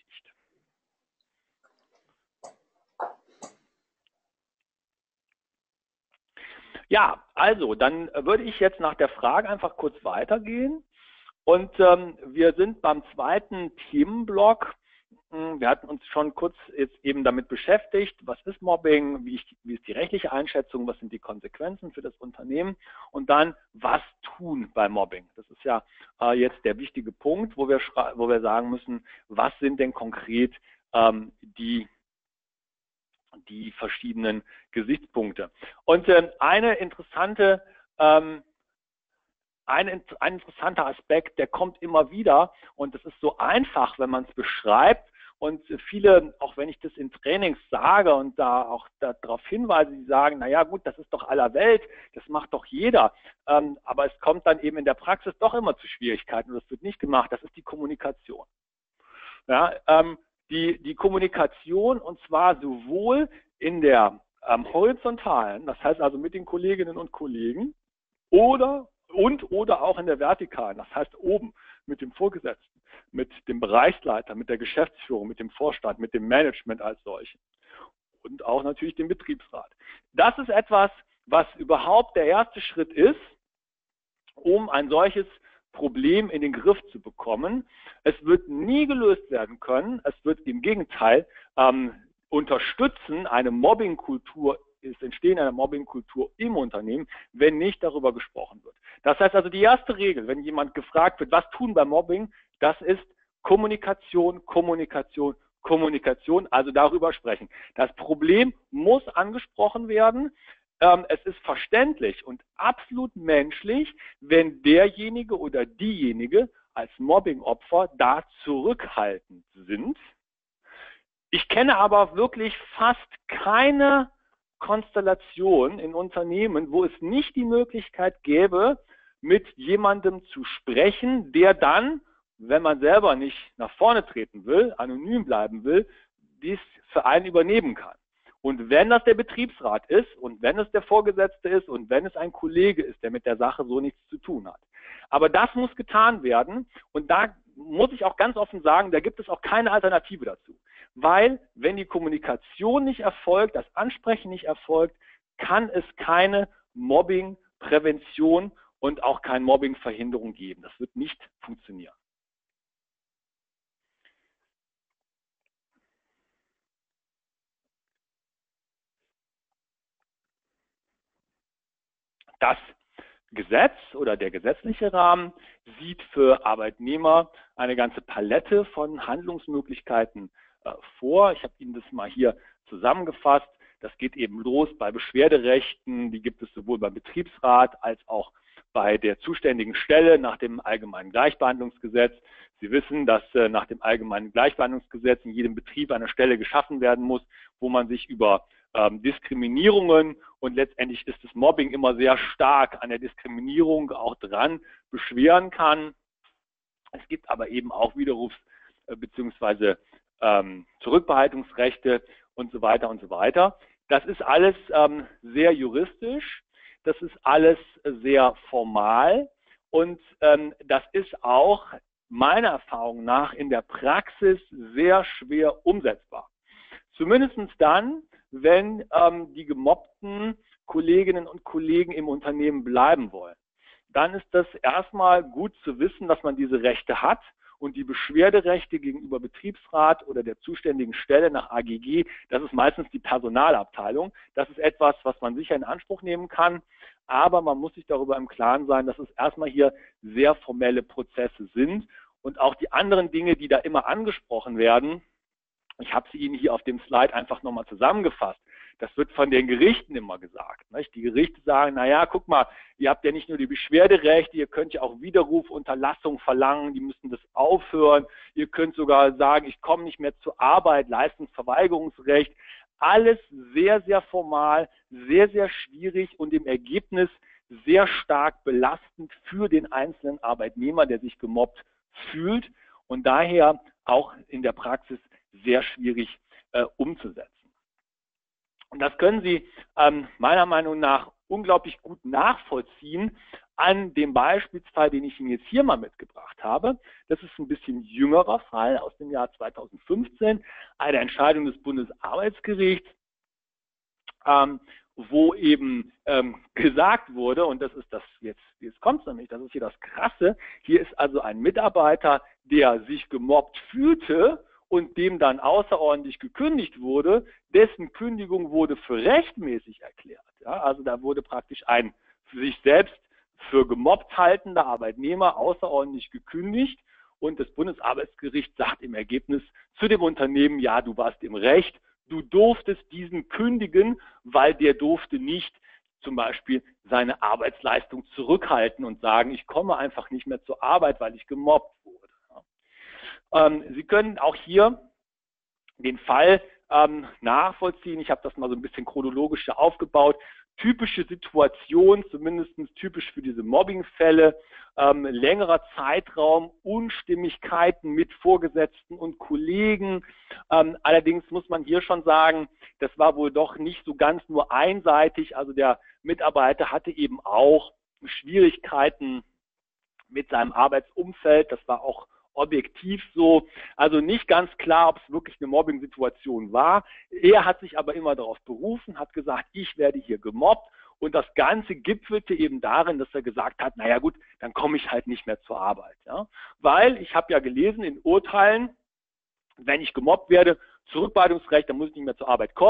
Ja, also dann würde ich jetzt nach der Frage einfach kurz weitergehen und ähm, wir sind beim zweiten Themenblock. Wir hatten uns schon kurz jetzt eben damit beschäftigt, was ist Mobbing, wie, ich, wie ist die rechtliche Einschätzung, was sind die Konsequenzen für das Unternehmen und dann, was tun bei Mobbing. Das ist ja äh, jetzt der wichtige Punkt, wo wir, wo wir sagen müssen, was sind denn konkret ähm, die die verschiedenen Gesichtspunkte. Und äh, eine interessante, ähm, ein, ein interessanter Aspekt, der kommt immer wieder und das ist so einfach, wenn man es beschreibt und viele, auch wenn ich das in Trainings sage und da auch darauf hinweise, die sagen, naja gut, das ist doch aller Welt, das macht doch jeder, ähm, aber es kommt dann eben in der Praxis doch immer zu Schwierigkeiten und das wird nicht gemacht, das ist die Kommunikation. Ja, ähm, Die, die Kommunikation und zwar sowohl in der ähm, horizontalen, das heißt also mit den Kolleginnen und Kollegen oder und oder auch in der vertikalen, das heißt oben mit dem Vorgesetzten, mit dem Bereichsleiter, mit der Geschäftsführung, mit dem Vorstand, mit dem Management als solchen und auch natürlich dem Betriebsrat. Das ist etwas, was überhaupt der erste Schritt ist, um ein solches Problem in den Griff zu bekommen. Es wird nie gelöst werden können. Es wird im Gegenteil ähm, unterstützen, eine Mobbingkultur das Entstehen einer Mobbingkultur im Unternehmen, wenn nicht darüber gesprochen wird. Das heißt also, die erste Regel, wenn jemand gefragt wird, was tun beim Mobbing, das ist Kommunikation, Kommunikation, Kommunikation, also darüber sprechen. Das Problem muss angesprochen werden. Ähm, es ist verständlich und absolut menschlich, wenn derjenige oder diejenige als Mobbingopfer da zurückhaltend sind. Ich kenne aber wirklich fast keine Konstellation in Unternehmen, wo es nicht die Möglichkeit gäbe, mit jemandem zu sprechen, der dann, wenn man selber nicht nach vorne treten will, anonym bleiben will, dies für einen übernehmen kann. Und wenn das der Betriebsrat ist und wenn es der Vorgesetzte ist und wenn es ein Kollege ist, der mit der Sache so nichts zu tun hat. Aber das muss getan werden und da muss ich auch ganz offen sagen, da gibt es auch keine Alternative dazu. Weil wenn die Kommunikation nicht erfolgt, das Ansprechen nicht erfolgt, kann es keine Mobbingprävention und auch keine Mobbingverhinderung geben. Das wird nicht funktionieren. Das Gesetz oder der gesetzliche Rahmen sieht für Arbeitnehmer eine ganze Palette von Handlungsmöglichkeiten äh, vor. Ich habe Ihnen das mal hier zusammengefasst. Das geht eben los bei Beschwerderechten, die gibt es sowohl beim Betriebsrat als auch bei der zuständigen Stelle nach dem Allgemeinen Gleichbehandlungsgesetz. Sie wissen, dass äh, nach dem Allgemeinen Gleichbehandlungsgesetz in jedem Betrieb eine Stelle geschaffen werden muss, wo man sich über ähm, Diskriminierungen und letztendlich ist das Mobbing immer sehr stark an der Diskriminierung auch dran beschweren kann. Es gibt aber eben auch Widerrufs- äh, bzw. Ähm, Zurückbehaltungsrechte und so weiter und so weiter. Das ist alles ähm, sehr juristisch, das ist alles sehr formal und ähm, das ist auch meiner Erfahrung nach in der Praxis sehr schwer umsetzbar. Zumindest dann, wenn ähm, die gemobbten Kolleginnen und Kollegen im Unternehmen bleiben wollen. Dann ist das erstmal gut zu wissen, dass man diese Rechte hat. Und die Beschwerderechte gegenüber Betriebsrat oder der zuständigen Stelle nach A G G, das ist meistens die Personalabteilung. Das ist etwas, was man sicher in Anspruch nehmen kann. Aber man muss sich darüber im Klaren sein, dass es erstmal hier sehr formelle Prozesse sind. Und auch die anderen Dinge, die da immer angesprochen werden, ich habe sie Ihnen hier auf dem Slide einfach nochmal zusammengefasst. Das wird von den Gerichten immer gesagt. Nicht? Die Gerichte sagen, naja, guck mal, ihr habt ja nicht nur die Beschwerderechte, ihr könnt ja auch Widerruf, Unterlassung verlangen, die müssen das aufhören. Ihr könnt sogar sagen, ich komme nicht mehr zur Arbeit, Leistungsverweigerungsrecht. Alles sehr, sehr formal, sehr, sehr schwierig und im Ergebnis sehr stark belastend für den einzelnen Arbeitnehmer, der sich gemobbt fühlt und daher auch in der Praxis sehr schwierig äh, umzusetzen. Und das können Sie ähm, meiner Meinung nach unglaublich gut nachvollziehen an dem Beispielsfall, den ich Ihnen jetzt hier mal mitgebracht habe. Das ist ein bisschen jüngerer Fall aus dem Jahr zweitausendfünfzehn, eine Entscheidung des Bundesarbeitsgerichts, ähm, wo eben ähm, gesagt wurde, und das ist das jetzt, jetzt kommt es nämlich, das ist hier das Krasse, hier ist also ein Mitarbeiter, der sich gemobbt fühlte und dem dann außerordentlich gekündigt wurde, dessen Kündigung wurde für rechtmäßig erklärt. Ja, also da wurde praktisch ein für sich selbst für gemobbt haltender Arbeitnehmer außerordentlich gekündigt und das Bundesarbeitsgericht sagt im Ergebnis zu dem Unternehmen, ja, du warst im Recht, du durftest diesen kündigen, weil der durfte nicht zum Beispiel seine Arbeitsleistung zurückhalten und sagen, ich komme einfach nicht mehr zur Arbeit, weil ich gemobbt wurde. Ähm, Sie können auch hier den Fall ähm, nachvollziehen. Ich habe das mal so ein bisschen chronologisch aufgebaut. Typische Situation, zumindest typisch für diese Mobbingfälle, ähm, längerer Zeitraum, Unstimmigkeiten mit Vorgesetzten und Kollegen. Ähm, allerdings muss man hier schon sagen, das war wohl doch nicht so ganz nur einseitig. Also der Mitarbeiter hatte eben auch Schwierigkeiten mit seinem Arbeitsumfeld. Das war auch objektiv so, also nicht ganz klar, ob es wirklich eine Mobbing-Situation war. Er hat sich aber immer darauf berufen, hat gesagt, ich werde hier gemobbt und das Ganze gipfelte eben darin, dass er gesagt hat, naja gut, dann komme ich halt nicht mehr zur Arbeit. Ja? Weil ich habe ja gelesen in Urteilen, wenn ich gemobbt werde, Zurückweisungsrecht, dann muss ich nicht mehr zur Arbeit kommen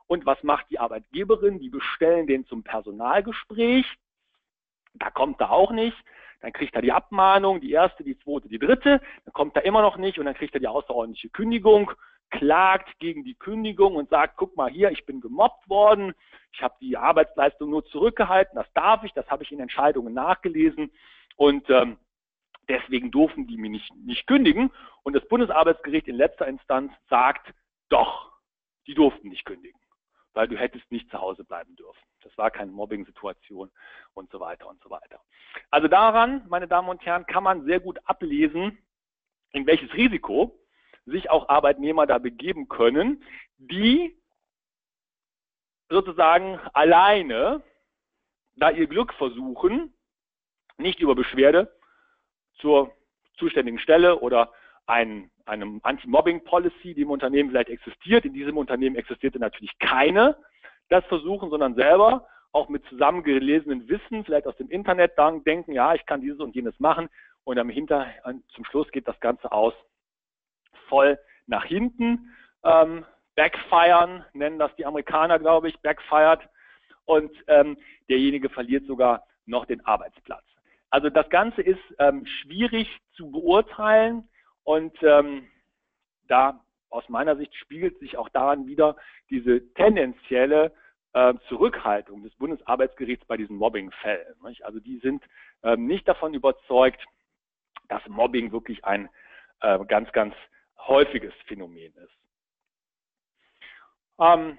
Und was macht die Arbeitgeberin? Die bestellen den zum Personalgespräch. Da kommt er auch nicht. Dann kriegt er die Abmahnung, die erste, die zweite, die dritte. Dann kommt er immer noch nicht und dann kriegt er die außerordentliche Kündigung, klagt gegen die Kündigung und sagt, guck mal hier, ich bin gemobbt worden. Ich habe die Arbeitsleistung nur zurückgehalten. Das darf ich, das habe ich in Entscheidungen nachgelesen. Und ähm, deswegen durften die mir nicht, nicht kündigen. Und das Bundesarbeitsgericht in letzter Instanz sagt, doch, die durften nicht kündigen, weil du hättest nicht zu Hause bleiben dürfen. Das war keine Mobbing-Situation und so weiter und so weiter. Also daran, meine Damen und Herren, kann man sehr gut ablesen, in welches Risiko sich auch Arbeitnehmer da begeben können, die sozusagen alleine da ihr Glück versuchen, nicht über Beschwerde zur zuständigen Stelle oder ein, einem Anti-Mobbing-Policy, die im Unternehmen vielleicht existiert. In diesem Unternehmen existierte natürlich keine, das versuchen, sondern selber auch mit zusammengelesenen Wissen, vielleicht aus dem Internet, dann denken, ja, ich kann dieses und jenes machen und am Hinter, zum Schluss geht das Ganze aus voll nach hinten, ähm, backfiren, nennen das die Amerikaner, glaube ich, backfired und ähm, derjenige verliert sogar noch den Arbeitsplatz. Also das Ganze ist ähm, schwierig zu beurteilen und ähm, da aus meiner Sicht spiegelt sich auch daran wieder diese tendenzielle äh, Zurückhaltung des Bundesarbeitsgerichts bei diesen Mobbing-Fällen. Nicht? Also die sind ähm, nicht davon überzeugt, dass Mobbing wirklich ein äh, ganz, ganz häufiges Phänomen ist. Ähm,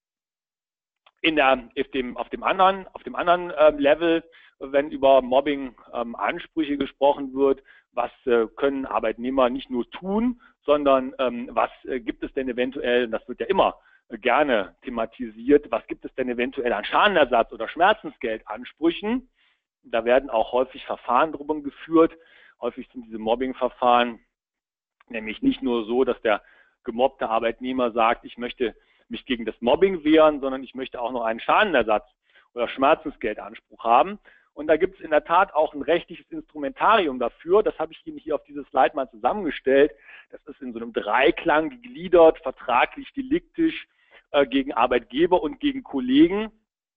in der, auf, dem, auf dem anderen, auf dem anderen äh, Level, wenn über Mobbing-Ansprüche ähm, gesprochen wird, was äh, können Arbeitnehmer nicht nur tun, sondern ähm, was äh, gibt es denn eventuell, das wird ja immer äh, gerne thematisiert, was gibt es denn eventuell an Schadenersatz- oder Schmerzensgeldansprüchen? Da werden auch häufig Verfahren drum geführt. Häufig sind diese Mobbing-Verfahren nämlich nicht nur so, dass der gemobbte Arbeitnehmer sagt, ich möchte mich gegen das Mobbing wehren, sondern ich möchte auch noch einen Schadenersatz oder Schmerzensgeldanspruch haben. Und da gibt es in der Tat auch ein rechtliches Instrumentarium dafür. Das habe ich Ihnen hier auf dieses Slide mal zusammengestellt. Das ist in so einem Dreiklang gegliedert, vertraglich, deliktisch, äh, gegen Arbeitgeber und gegen Kollegen.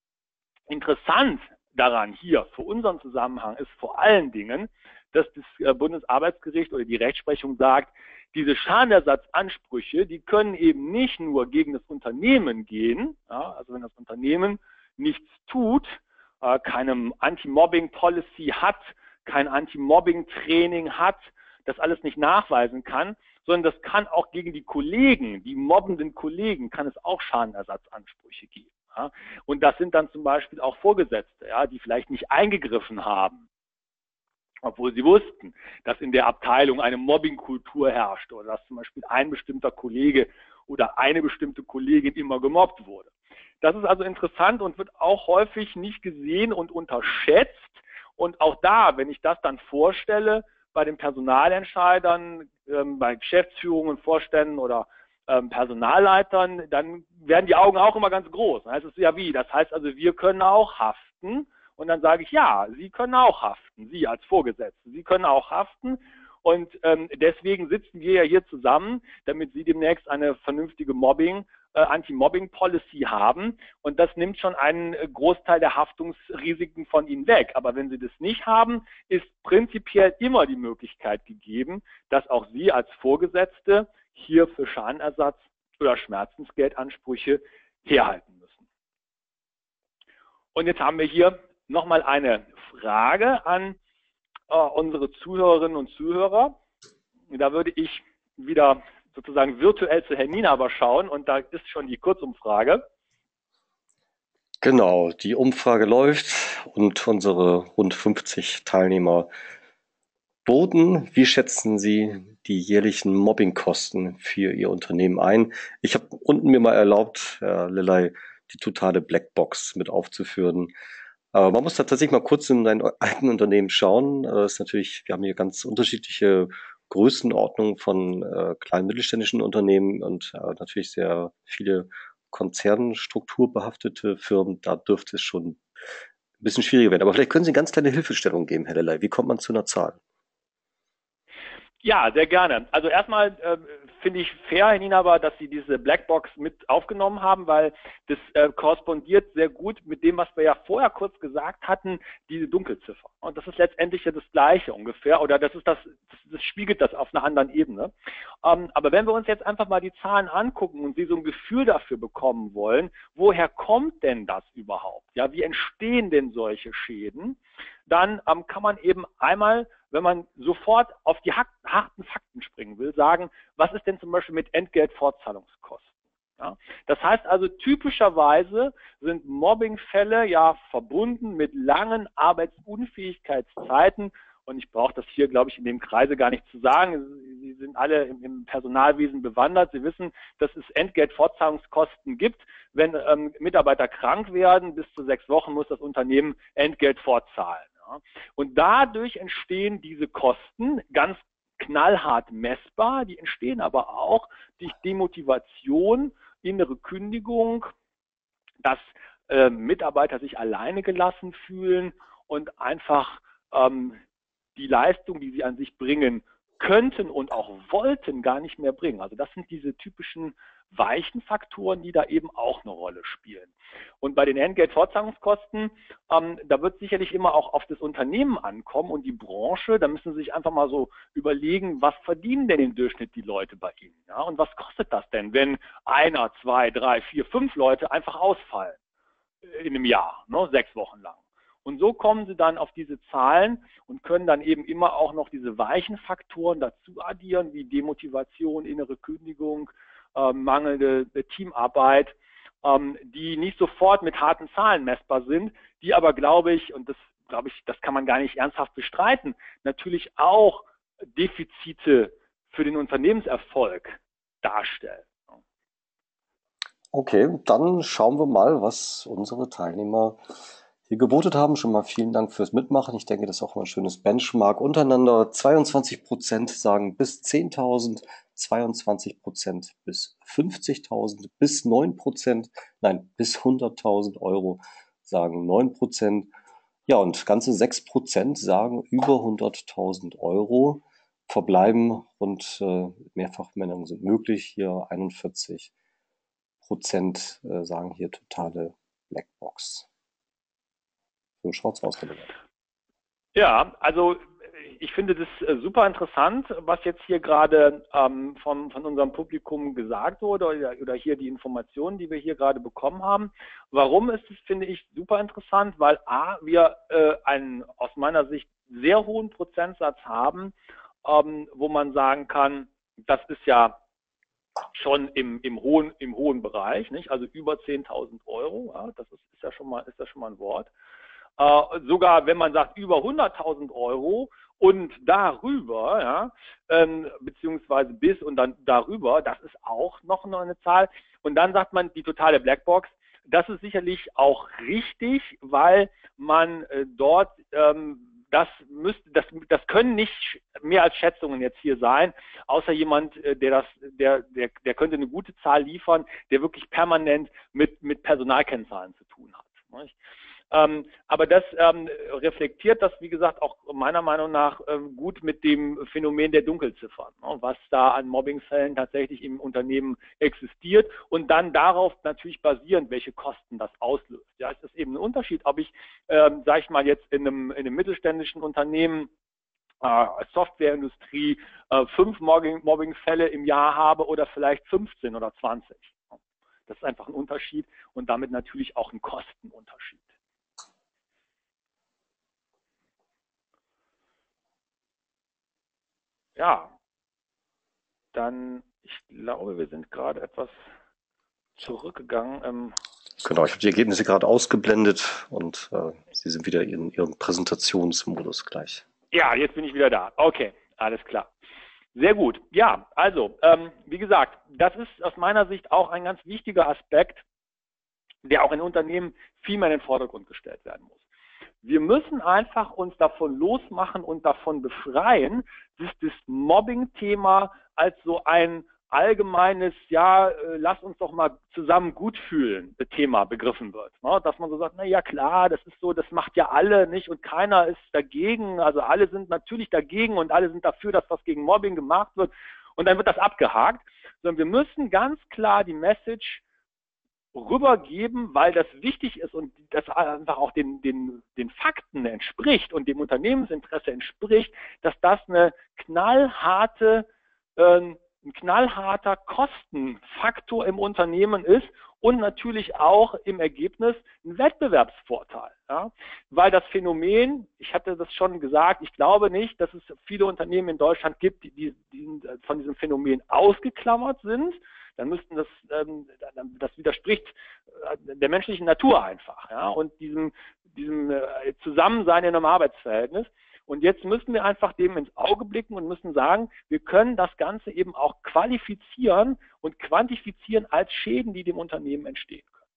Interessant daran hier für unseren Zusammenhang ist vor allen Dingen, dass das Bundesarbeitsgericht oder die Rechtsprechung sagt, diese Schadenersatzansprüche, die können eben nicht nur gegen das Unternehmen gehen, ja, also wenn das Unternehmen nichts tut, äh, keine Anti-Mobbing-Policy hat, kein Anti-Mobbing-Training hat, das alles nicht nachweisen kann, sondern das kann auch gegen die Kollegen, die mobbenden Kollegen, kann es auch Schadenersatzansprüche geben. Ja. Und das sind dann zum Beispiel auch Vorgesetzte, ja, die vielleicht nicht eingegriffen haben, obwohl sie wussten, dass in der Abteilung eine Mobbingkultur herrscht oder dass zum Beispiel ein bestimmter Kollege oder eine bestimmte Kollegin immer gemobbt wurde. Das ist also interessant und wird auch häufig nicht gesehen und unterschätzt. Und auch da, wenn ich das dann vorstelle, bei den Personalentscheidern, ähm, bei Geschäftsführungen, Vorständen oder ähm, Personalleitern, dann werden die Augen auch immer ganz groß. Dann heißt es ja wie? Das heißt also, wir können auch haften. Und dann sage ich, ja, Sie können auch haften, Sie als Vorgesetzte, Sie können auch haften. Und ähm, deswegen sitzen wir ja hier zusammen, damit Sie demnächst eine vernünftige Mobbing, äh, Anti-Mobbing-Policy haben. Und das nimmt schon einen Großteil der Haftungsrisiken von Ihnen weg. Aber wenn Sie das nicht haben, ist prinzipiell immer die Möglichkeit gegeben, dass auch Sie als Vorgesetzte hier für Schadenersatz oder Schmerzensgeldansprüche herhalten müssen. Und jetzt haben wir hier nochmal eine Frage an äh, unsere Zuhörerinnen und Zuhörer. Da würde ich wieder sozusagen virtuell zu Herrn Nienaber schauen und da ist schon die Kurzumfrage. Genau, die Umfrage läuft und unsere rund fünfzig Teilnehmer voten. Wie schätzen Sie die jährlichen Mobbingkosten für Ihr Unternehmen ein? Ich habe unten mir mal erlaubt, Herr Lilley, die totale Blackbox mit aufzuführen. Aber man muss da tatsächlich mal kurz in sein eigenes Unternehmen schauen. Das ist natürlich, wir haben hier ganz unterschiedliche Größenordnungen von äh, kleinen mittelständischen Unternehmen und äh, natürlich sehr viele konzernstrukturbehaftete Firmen. Da dürfte es schon ein bisschen schwieriger werden. Aber vielleicht können Sie eine ganz kleine Hilfestellung geben, Herr Lilley. Wie kommt man zu einer Zahl? Ja, sehr gerne. Also erstmal äh, finde ich fair, Herr Nienaber, dass Sie diese Blackbox mit aufgenommen haben, weil das äh, korrespondiert sehr gut mit dem, was wir ja vorher kurz gesagt hatten, diese Dunkelziffer. Und das ist letztendlich ja das Gleiche ungefähr, oder das ist das, das, das spiegelt das auf einer anderen Ebene. Ähm, aber wenn wir uns jetzt einfach mal die Zahlen angucken und Sie so ein Gefühl dafür bekommen wollen, woher kommt denn das überhaupt? Ja, wie entstehen denn solche Schäden? Dann ähm, kann man eben einmal, wenn man sofort auf die harten Fakten springen will, sagen, was ist denn zum Beispiel mit Entgeltfortzahlungskosten? Ja, das heißt also, typischerweise sind Mobbingfälle ja verbunden mit langen Arbeitsunfähigkeitszeiten. Und ich brauche das hier, glaube ich, in dem Kreise gar nicht zu sagen. Sie sind alle im, im Personalwesen bewandert. Sie wissen, dass es Entgeltfortzahlungskosten gibt. Wenn ähm, Mitarbeiter krank werden, bis zu sechs Wochen muss das Unternehmen Entgelt fortzahlen. Ja. Und dadurch entstehen diese Kosten ganz knallhart messbar. Die entstehen aber auch durch Demotivation, innere Kündigung, dass äh, Mitarbeiter sich alleine gelassen fühlen und einfach ähm, die Leistung, die sie an sich bringen könnten und auch wollten, gar nicht mehr bringen. Also das sind diese typischen weichen Faktoren, die da eben auch eine Rolle spielen. Und bei den Entgeltfortzahlungskosten, ähm, da wird sicherlich immer auch auf das Unternehmen ankommen und die Branche. Da müssen Sie sich einfach mal so überlegen, was verdienen denn im Durchschnitt die Leute bei Ihnen? Ja? Und was kostet das denn, wenn einer, zwei, drei, vier, fünf Leute einfach ausfallen in einem Jahr, ne, sechs Wochen lang? Und so kommen Sie dann auf diese Zahlen und können dann eben immer auch noch diese weichen Faktoren dazu addieren, wie Demotivation, innere Kündigung, äh, mangelnde Teamarbeit, ähm, die nicht sofort mit harten Zahlen messbar sind, die aber, glaube ich, und das glaube ich, das kann man gar nicht ernsthaft bestreiten, natürlich auch Defizite für den Unternehmenserfolg darstellen. Okay, dann schauen wir mal, was unsere Teilnehmer hier gebotet haben. Schon mal vielen Dank fürs Mitmachen. Ich denke, das ist auch mal ein schönes Benchmark untereinander. zweiundzwanzig Prozent sagen bis zehntausend, zweiundzwanzig Prozent bis fünfzigtausend, bis neun Prozent, nein, bis hunderttausend Euro sagen neun Prozent. Ja, und ganze sechs Prozent sagen über hunderttausend Euro. Verbleiben und äh, Mehrfachmeldungen sind möglich. Hier einundvierzig Prozent äh, sagen hier totale Blackbox. So schaut's aus, Herr Levert. Ja, also ich finde das super interessant, was jetzt hier gerade ähm, von, von unserem Publikum gesagt wurde oder, oder hier die Informationen, die wir hier gerade bekommen haben. Warum ist es, finde ich, super interessant? Weil A, wir äh, einen aus meiner Sicht sehr hohen Prozentsatz haben, ähm, wo man sagen kann, das ist ja schon im, im, hohen, im hohen Bereich, nicht? Also über zehntausend Euro, ja, das ist, ist, ja schon mal, ist ja schon mal ein Wort. Äh, sogar wenn man sagt über hunderttausend Euro und darüber, ja, ähm, beziehungsweise bis und dann darüber, das ist auch noch eine Zahl. Und dann sagt man die totale Blackbox. Das ist sicherlich auch richtig, weil man äh, dort ähm, das müsste, das, das können nicht mehr als Schätzungen jetzt hier sein, außer jemand, der das, der, der, der könnte eine gute Zahl liefern, der wirklich permanent mit, mit Personalkennzahlen zu tun hat. Nicht? Ähm, aber das ähm, reflektiert das, wie gesagt, auch meiner Meinung nach ähm, gut mit dem Phänomen der Dunkelziffern, ne, was da an Mobbingfällen tatsächlich im Unternehmen existiert und dann darauf natürlich basierend, welche Kosten das auslöst. Ja, es ist eben ein Unterschied, ob ich, ähm, sage ich mal, jetzt in einem, in einem mittelständischen Unternehmen äh, Softwareindustrie äh, fünf Mobbing, Mobbingfälle im Jahr habe oder vielleicht fünfzehn oder zwanzig. Das ist einfach ein Unterschied und damit natürlich auch ein Kostenunterschied. Ja, dann, ich glaube, wir sind gerade etwas zurückgegangen. Ähm genau, ich habe die Ergebnisse gerade ausgeblendet und äh, Sie sind wieder in Ihrem Präsentationsmodus gleich. Ja, jetzt bin ich wieder da. Okay, alles klar. Sehr gut. Ja, also, ähm, wie gesagt, das ist aus meiner Sicht auch ein ganz wichtiger Aspekt, der auch in Unternehmen viel mehr in den Vordergrund gestellt werden muss. Wir müssen einfach uns davon losmachen und davon befreien, dass das Mobbing-Thema als so ein allgemeines, ja, lass uns doch mal zusammen gut fühlen, Thema begriffen wird. Ne? Dass man so sagt, na ja klar, das ist so, das macht ja alle nicht und keiner ist dagegen. Also alle sind natürlich dagegen und alle sind dafür, dass was gegen Mobbing gemacht wird. und dann wird das abgehakt, sondern wir müssen ganz klar die Message rübergeben, weil das wichtig ist und das einfach auch den, den, den Fakten entspricht und dem Unternehmensinteresse entspricht, dass das eine knallharte, äh, ein knallharter Kostenfaktor im Unternehmen ist und natürlich auch im Ergebnis ein Wettbewerbsvorteil. Ja? Weil das Phänomen, ich hatte das schon gesagt, ich glaube nicht, dass es viele Unternehmen in Deutschland gibt, die, die, die von diesem Phänomen ausgeklammert sind. Dann müssten das, ähm, das widerspricht äh, der menschlichen Natur einfach, ja, und diesem, diesem äh, Zusammensein in einem Arbeitsverhältnis. Und jetzt müssen wir einfach dem ins Auge blicken und müssen sagen, wir können das Ganze eben auch qualifizieren und quantifizieren als Schäden, die dem Unternehmen entstehen können.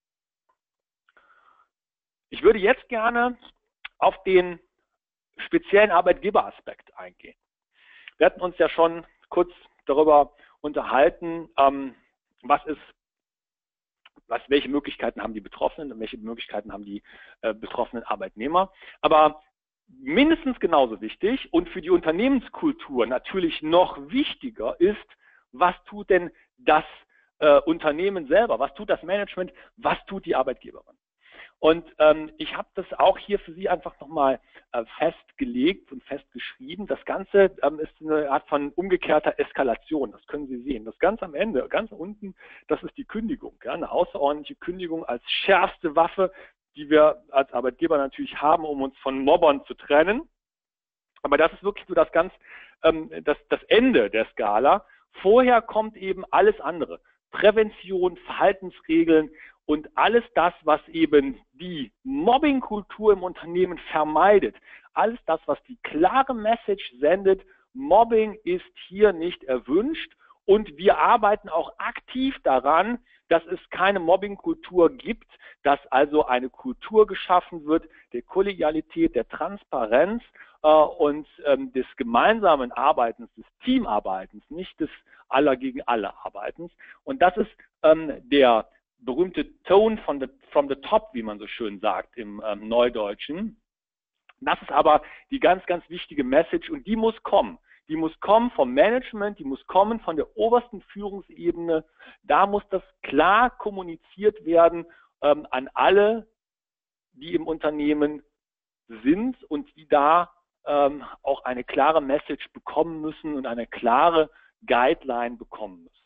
Ich würde jetzt gerne auf den speziellen Arbeitgeberaspekt eingehen. Wir hatten uns ja schon kurz darüber unterhalten, ähm, was ist, was, welche Möglichkeiten haben die Betroffenen und welche Möglichkeiten haben die äh, betroffenen Arbeitnehmer. Aber mindestens genauso wichtig und für die Unternehmenskultur natürlich noch wichtiger ist, was tut denn das äh, Unternehmen selber, was tut das Management, was tut die Arbeitgeberin. Und ähm, ich habe das auch hier für Sie einfach nochmal äh, festgelegt und festgeschrieben. Das Ganze ähm, ist eine Art von umgekehrter Eskalation. Das können Sie sehen. Das ganz am Ende, ganz unten, das ist die Kündigung. Ja? Eine außerordentliche Kündigung als schärfste Waffe, die wir als Arbeitgeber natürlich haben, um uns von Mobbern zu trennen. Aber das ist wirklich so das, ganz, ähm, das, das Ende der Skala. Vorher kommt eben alles andere. Prävention, Verhaltensregeln und alles das, was eben die Mobbingkultur im Unternehmen vermeidet. Alles das, was die klare Message sendet, Mobbing ist hier nicht erwünscht und wir arbeiten auch aktiv daran, dass es keine Mobbingkultur gibt, dass also eine Kultur geschaffen wird der Kollegialität, der Transparenz äh, und ähm, des gemeinsamen Arbeitens, des Teamarbeitens, nicht des aller gegen alle Arbeitens. Und das ist ähm, der berühmte Tone von the, from the top, wie man so schön sagt im ähm, Neudeutschen. Das ist aber die ganz, ganz wichtige Message und die muss kommen. Die muss kommen vom Management, die muss kommen von der obersten Führungsebene. Da muss das klar kommuniziert werden ähm, an alle, die im Unternehmen sind und die da ähm, auch eine klare Message bekommen müssen und eine klare Guideline bekommen müssen.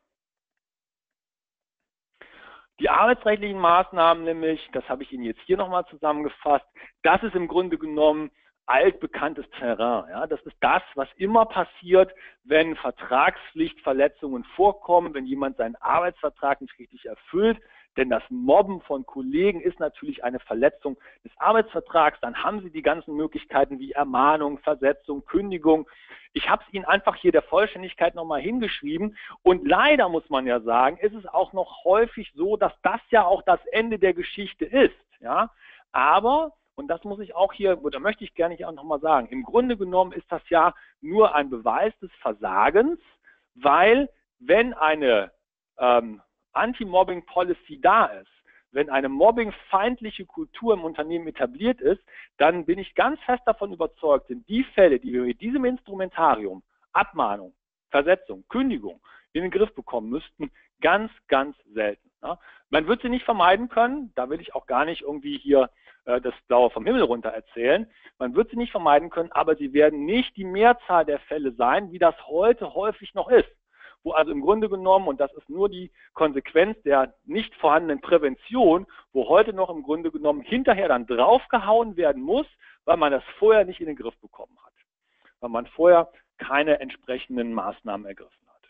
Die arbeitsrechtlichen Maßnahmen nämlich, das habe ich Ihnen jetzt hier nochmal zusammengefasst, das ist im Grunde genommen altbekanntes Terrain. Ja? Das ist das, was immer passiert, wenn Vertragspflichtverletzungen vorkommen, wenn jemand seinen Arbeitsvertrag nicht richtig erfüllt. Denn das Mobben von Kollegen ist natürlich eine Verletzung des Arbeitsvertrags. Dann haben Sie die ganzen Möglichkeiten wie Ermahnung, Versetzung, Kündigung. Ich habe es Ihnen einfach hier der Vollständigkeit nochmal hingeschrieben. Und leider muss man ja sagen, ist es auch noch häufig so, dass das ja auch das Ende der Geschichte ist. Ja? Aber, und das muss ich auch hier, oder möchte ich gerne hier auch nochmal sagen, im Grunde genommen ist das ja nur ein Beweis des Versagens, weil wenn eine ähm, Anti-Mobbing-Policy da ist, wenn eine mobbingfeindliche Kultur im Unternehmen etabliert ist, dann bin ich ganz fest davon überzeugt, sind die Fälle, die wir mit diesem Instrumentarium, Abmahnung, Versetzung, Kündigung, in den Griff bekommen müssten, ganz, ganz selten. Ja. Man wird sie nicht vermeiden können, da will ich auch gar nicht irgendwie hier äh, das Blaue vom Himmel runter erzählen. Man wird sie nicht vermeiden können, aber sie werden nicht die Mehrzahl der Fälle sein, wie das heute häufig noch ist. Wo also im Grunde genommen, und das ist nur die Konsequenz der nicht vorhandenen Prävention, wo heute noch im Grunde genommen hinterher dann draufgehauen werden muss, weil man das vorher nicht in den Griff bekommen hat, weil man vorher keine entsprechenden Maßnahmen ergriffen hat.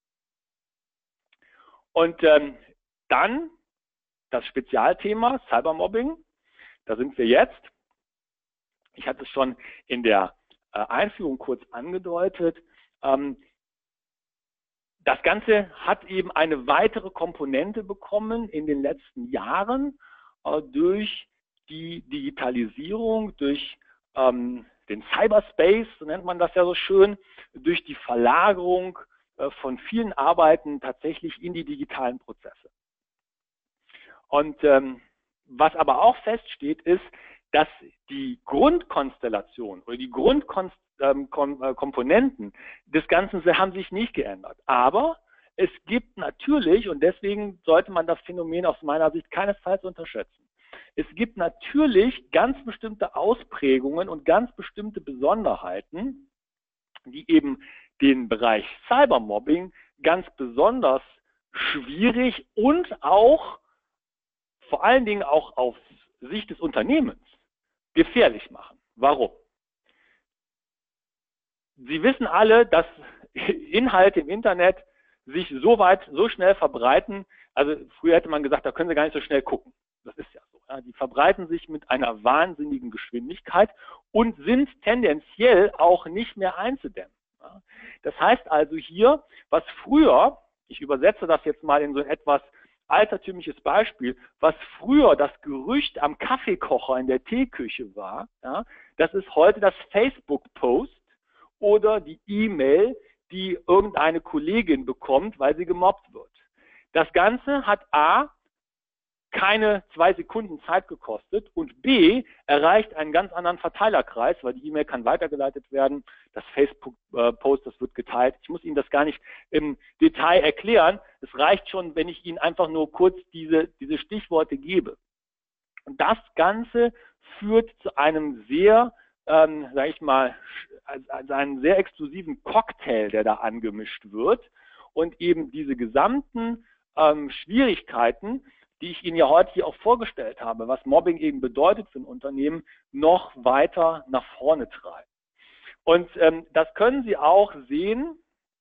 Und ähm, dann das Spezialthema Cybermobbing, da sind wir jetzt. Ich hatte es schon in der äh, Einführung kurz angedeutet. Ähm, Das Ganze hat eben eine weitere Komponente bekommen in den letzten Jahren äh, durch die Digitalisierung, durch ähm, den Cyberspace, so nennt man das ja so schön, durch die Verlagerung äh, von vielen Arbeiten tatsächlich in die digitalen Prozesse. Und ähm, was aber auch feststeht, ist, dass die Grundkonstellation oder die Grundkomponenten des Ganzen haben sich nicht geändert. Aber es gibt natürlich, und deswegen sollte man das Phänomen aus meiner Sicht keinesfalls unterschätzen, es gibt natürlich ganz bestimmte Ausprägungen und ganz bestimmte Besonderheiten, die eben den Bereich Cybermobbing ganz besonders schwierig und auch vor allen Dingen auch aus Sicht des Unternehmens gefährlich machen. Warum? Sie wissen alle, dass Inhalte im Internet sich so weit, so schnell verbreiten. Also früher hätte man gesagt, da können Sie gar nicht so schnell gucken. Das ist ja so. Ja. Die verbreiten sich mit einer wahnsinnigen Geschwindigkeit und sind tendenziell auch nicht mehr einzudämmen. Ja. Das heißt also hier, was früher, ich übersetze das jetzt mal in so ein etwas altertümliches Beispiel, was früher das Gerücht am Kaffeekocher in der Teeküche war, ja, das ist heute das Facebook-Post oder die E-Mail, die irgendeine Kollegin bekommt, weil sie gemobbt wird. Das Ganze hat A, keine zwei Sekunden Zeit gekostet und B, erreicht einen ganz anderen Verteilerkreis, weil die E-Mail kann weitergeleitet werden, das Facebook-Post, das wird geteilt. Ich muss Ihnen das gar nicht im Detail erklären. Es reicht schon, wenn ich Ihnen einfach nur kurz diese, diese Stichworte gebe. Und das Ganze führt zu einem sehr, ähm, sage ich mal, also einen sehr explosiven Cocktail, der da angemischt wird und eben diese gesamten ähm, Schwierigkeiten, die ich Ihnen ja heute hier auch vorgestellt habe, was Mobbing eben bedeutet für ein Unternehmen, noch weiter nach vorne treiben. Und ähm, das können Sie auch sehen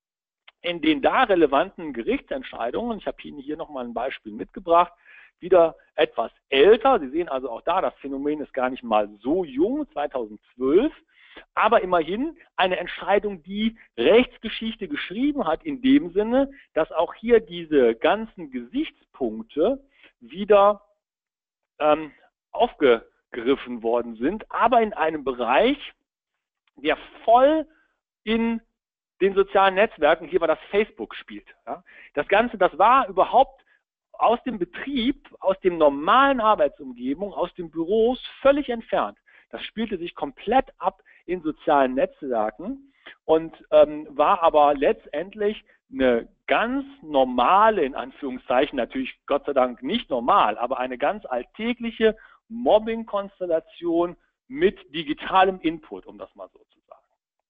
in den da relevanten Gerichtsentscheidungen. Ich habe Ihnen hier nochmal ein Beispiel mitgebracht, wieder etwas älter. Sie sehen also auch da, das Phänomen ist gar nicht mal so jung, zweitausendzwölf, aber immerhin eine Entscheidung, die Rechtsgeschichte geschrieben hat, in dem Sinne, dass auch hier diese ganzen Gesichtspunkte wieder ähm, aufgegriffen worden sind, aber in einem Bereich, der voll in den sozialen Netzwerken, hier war das Facebook, spielt. Ja. Das Ganze, das war überhaupt aus dem Betrieb, aus dem normalen Arbeitsumgebung, aus den Büros völlig entfernt. Das spielte sich komplett ab in sozialen Netzwerken und ähm, war aber letztendlich eine ganz normale, in Anführungszeichen, natürlich Gott sei Dank nicht normal, aber eine ganz alltägliche Mobbing-Konstellation mit digitalem Input, um das mal so zu sagen.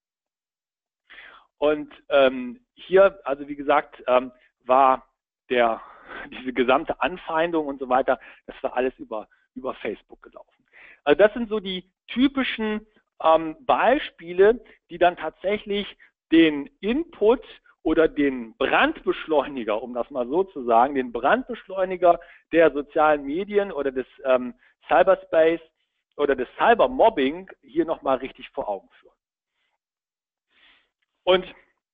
Und ähm, hier, also wie gesagt, ähm, war der, diese gesamte Anfeindung und so weiter, das war alles über, über Facebook gelaufen. Also das sind so die typischen ähm, Beispiele, die dann tatsächlich den Input oder den Brandbeschleuniger, um das mal so zu sagen, den Brandbeschleuniger der sozialen Medien oder des ähm, Cyberspace oder des Cybermobbing hier nochmal richtig vor Augen führen. Und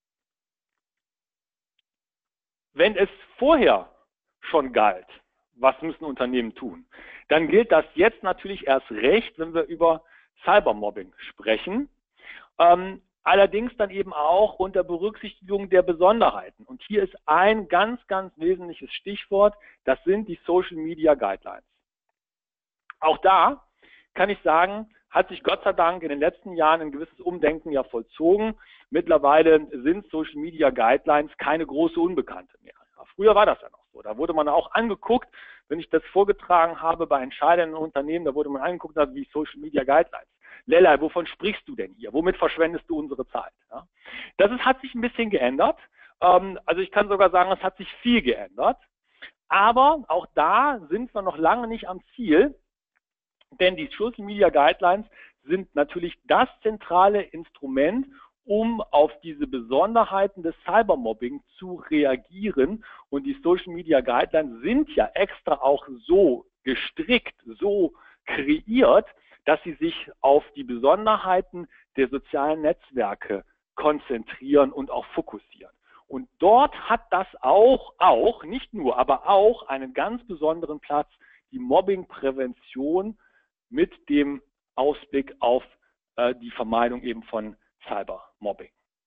wenn es vorher schon galt, was müssen Unternehmen tun, dann gilt das jetzt natürlich erst recht, wenn wir über Cybermobbing sprechen. Ähm, allerdings dann eben auch unter Berücksichtigung der Besonderheiten. Und hier ist ein ganz, ganz wesentliches Stichwort, das sind die Social Media Guidelines. Auch da kann ich sagen, hat sich Gott sei Dank in den letzten Jahren ein gewisses Umdenken ja vollzogen. Mittlerweile sind Social Media Guidelines keine große Unbekannte mehr. Früher war das ja noch so. Da wurde man auch angeguckt, wenn ich das vorgetragen habe bei entscheidenden Unternehmen, da wurde man angeguckt, wie Social Media Guidelines. Lella, wovon sprichst du denn hier? Womit verschwendest du unsere Zeit? Ja? Das ist, hat sich ein bisschen geändert. Ähm, also ich kann sogar sagen, es hat sich viel geändert. Aber auch da sind wir noch lange nicht am Ziel, denn die Social Media Guidelines sind natürlich das zentrale Instrument, um auf diese Besonderheiten des Cybermobbing zu reagieren. Und die Social Media Guidelines sind ja extra auch so gestrickt, so kreiert, dass sie sich auf die Besonderheiten der sozialen Netzwerke konzentrieren und auch fokussieren. Und dort hat das auch, auch, nicht nur, aber auch einen ganz besonderen Platz, die Mobbingprävention mit dem Ausblick auf äh, die Vermeidung eben von Cybermobbing.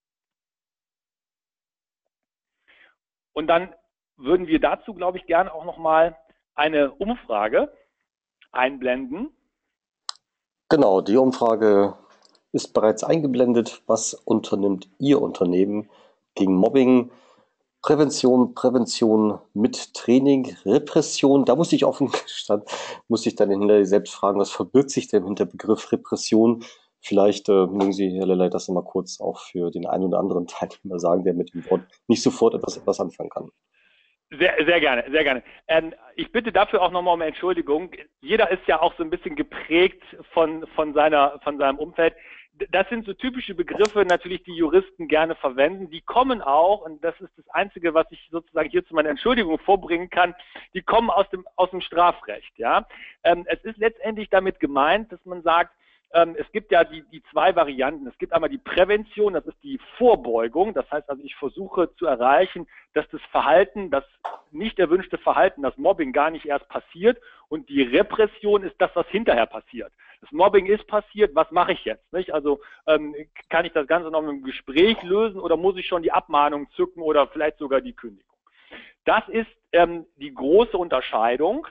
Und dann würden wir dazu, glaube ich, gerne auch nochmal eine Umfrage einblenden. Genau, die Umfrage ist bereits eingeblendet. Was unternimmt Ihr Unternehmen gegen Mobbing? Prävention, Prävention mit Training, Repression. Da muss ich offen gestanden, muss ich dann hinterher selbst fragen, was verbirgt sich denn hinter Begriff Repression? Vielleicht äh, mögen Sie, Herr Lellay, das nochmal kurz auch für den einen oder anderen Teilnehmer sagen, der mit dem Wort nicht sofort etwas, etwas anfangen kann. Sehr, sehr gerne, sehr gerne. Ähm, ich bitte dafür auch nochmal um Entschuldigung. Jeder ist ja auch so ein bisschen geprägt von, von, seiner, von seinem Umfeld. Das sind so typische Begriffe, natürlich, die Juristen gerne verwenden. Die kommen auch, und das ist das Einzige, was ich sozusagen hier zu meiner Entschuldigung vorbringen kann, die kommen aus dem, aus dem Strafrecht. Ja? Ähm, es ist letztendlich damit gemeint, dass man sagt, ähm, es gibt ja die, die zwei Varianten. Es gibt einmal die Prävention, das ist die Vorbeugung. Das heißt also, ich versuche zu erreichen, dass das Verhalten, das nicht erwünschte Verhalten, das Mobbing gar nicht erst passiert. Und die Repression ist das, was hinterher passiert. Das Mobbing ist passiert, was mache ich jetzt? Nicht? Also ähm, kann ich das Ganze noch mit einem Gespräch lösen oder muss ich schon die Abmahnung zücken oder vielleicht sogar die Kündigung? Das ist ähm, die große Unterscheidung.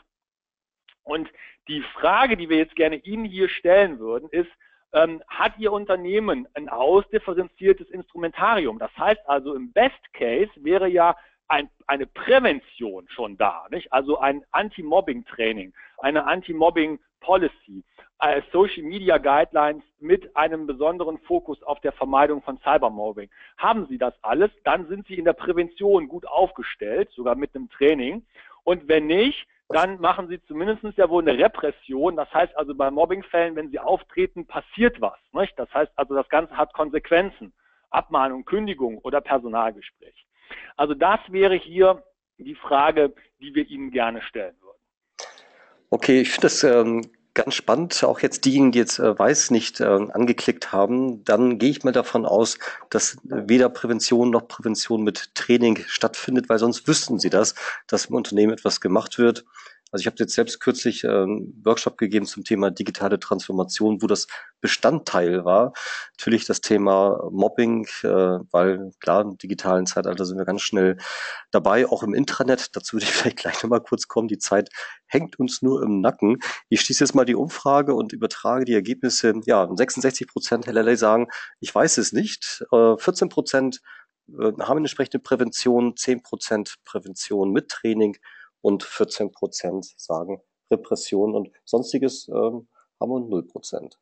Und die Frage, die wir jetzt gerne Ihnen hier stellen würden, ist, ähm, hat Ihr Unternehmen ein ausdifferenziertes Instrumentarium? Das heißt also, im Best Case wäre ja ein, eine Prävention schon da, nicht? Also ein Anti-Mobbing-Training, eine Anti-Mobbing-Policy, äh, Social Media Guidelines mit einem besonderen Fokus auf der Vermeidung von Cybermobbing. Haben Sie das alles, dann sind Sie in der Prävention gut aufgestellt, sogar mit einem Training. Und wenn nicht, dann machen Sie zumindest ja wohl eine Repression. Das heißt also, bei Mobbingfällen, wenn sie auftreten, passiert was. Nicht? Das heißt also, das Ganze hat Konsequenzen. Abmahnung, Kündigung oder Personalgespräch. Also das wäre hier die Frage, die wir Ihnen gerne stellen würden. Okay, ich finde das ähm, ganz spannend. Auch jetzt diejenigen, die jetzt äh, Weiß nicht äh, angeklickt haben, dann gehe ich mal davon aus, dass weder Prävention noch Prävention mit Training stattfindet, weil sonst wüssten sie das, dass im Unternehmen etwas gemacht wird. Also ich habe jetzt selbst kürzlich äh, einen Workshop gegeben zum Thema digitale Transformation, wo das Bestandteil war. Natürlich das Thema Mobbing, äh, weil klar, im digitalen Zeitalter sind wir ganz schnell dabei, auch im Intranet. Dazu würde ich vielleicht gleich nochmal kurz kommen. Die Zeit hängt uns nur im Nacken. Ich schließe jetzt mal die Umfrage und übertrage die Ergebnisse. Ja, sechsundsechzig Prozent Herr Lellay sagen, ich weiß es nicht. Äh, vierzehn Prozent äh, haben eine entsprechende Prävention, zehn Prozent Prävention mit Training und vierzehn Prozent sagen Repression und sonstiges ähm, haben wir null Prozent.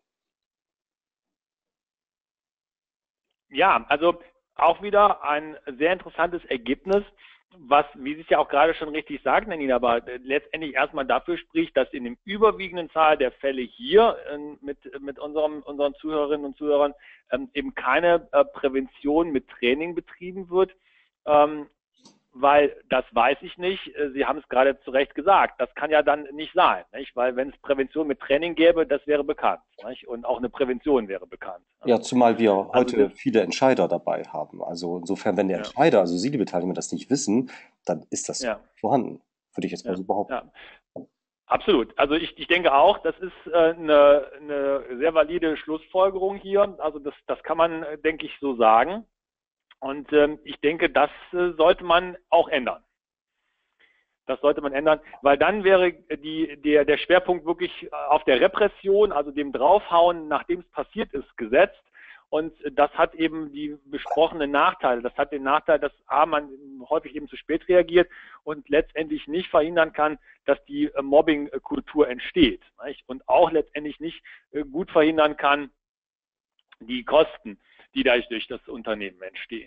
Ja, also auch wieder ein sehr interessantes Ergebnis, was, wie Sie es ja auch gerade schon richtig sagten, Herr Nina, aber letztendlich erstmal dafür spricht, dass in dem überwiegenden Zahl der Fälle hier äh, mit, mit unserem, unseren Zuhörerinnen und Zuhörern ähm, eben keine äh, Prävention mit Training betrieben wird. Ähm, weil das weiß ich nicht. Sie haben es gerade zu Recht gesagt. Das kann ja dann nicht sein, nicht? Weil wenn es Prävention mit Training gäbe, das wäre bekannt, nicht? Und auch eine Prävention wäre bekannt. Ja, zumal wir Also heute das, viele Entscheider dabei haben. Also insofern, wenn der ja, Entscheider, also Sie, liebe Teilnehmer, das nicht wissen, dann ist das ja, vorhanden, würde ich jetzt mal ja, so behaupten. ja. Absolut. Also ich, ich denke auch, das ist äh, eine, eine sehr valide Schlussfolgerung hier. Also das, das kann man, äh, denke ich, so sagen. Und ähm, ich denke, das äh, sollte man auch ändern. Das sollte man ändern, weil dann wäre die, der, der Schwerpunkt wirklich auf der Repression, also dem Draufhauen, nachdem es passiert ist, gesetzt. Und das hat eben die besprochenen Nachteile. Das hat den Nachteil, dass A, man häufig eben zu spät reagiert und letztendlich nicht verhindern kann, dass die Mobbing-Kultur entsteht. Und auch letztendlich nicht gut verhindern kann, die Kosten, die dadurch durch das Unternehmen entstehen.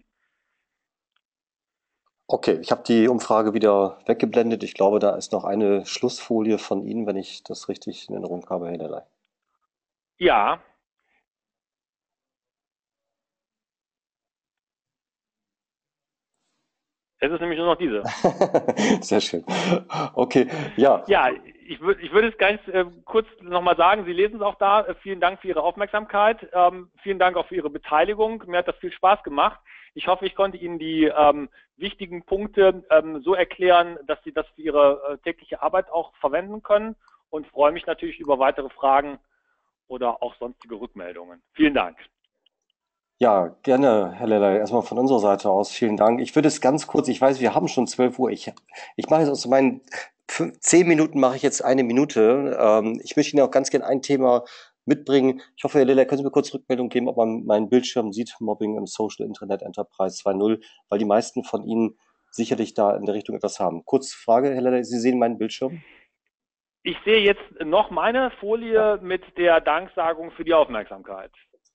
Okay, ich habe die Umfrage wieder weggeblendet. Ich glaube, da ist noch eine Schlussfolie von Ihnen, wenn ich das richtig in Erinnerung habe, Herr Lellay. Ja, es ist nämlich nur noch diese. Sehr schön. Okay, ja. Ja, ich würde ich würde es ganz äh, kurz nochmal sagen, Sie lesen es auch da. Äh, vielen Dank für Ihre Aufmerksamkeit. Ähm, vielen Dank auch für Ihre Beteiligung. Mir hat das viel Spaß gemacht. Ich hoffe, ich konnte Ihnen die ähm, wichtigen Punkte ähm, so erklären, dass Sie das für Ihre äh, tägliche Arbeit auch verwenden können und freue mich natürlich über weitere Fragen oder auch sonstige Rückmeldungen. Vielen Dank. Ja, gerne, Herr Lellay. Erstmal von unserer Seite aus vielen Dank. Ich würde es ganz kurz, ich weiß, wir haben schon zwölf Uhr. Ich, ich mache jetzt aus meinen fünf, zehn Minuten mache ich jetzt eine Minute. Ähm, ich möchte Ihnen auch ganz gerne ein Thema mitbringen. Ich hoffe, Herr Liller, können Sie mir kurz Rückmeldung geben, ob man meinen Bildschirm sieht, Mobbing im Social Internet Enterprise zwei Punkt null, weil die meisten von Ihnen sicherlich da in der Richtung etwas haben. Kurz Frage, Herr Liller, Sie sehen meinen Bildschirm? Ich sehe jetzt noch meine Folie ja. mit der Danksagung für die Aufmerksamkeit.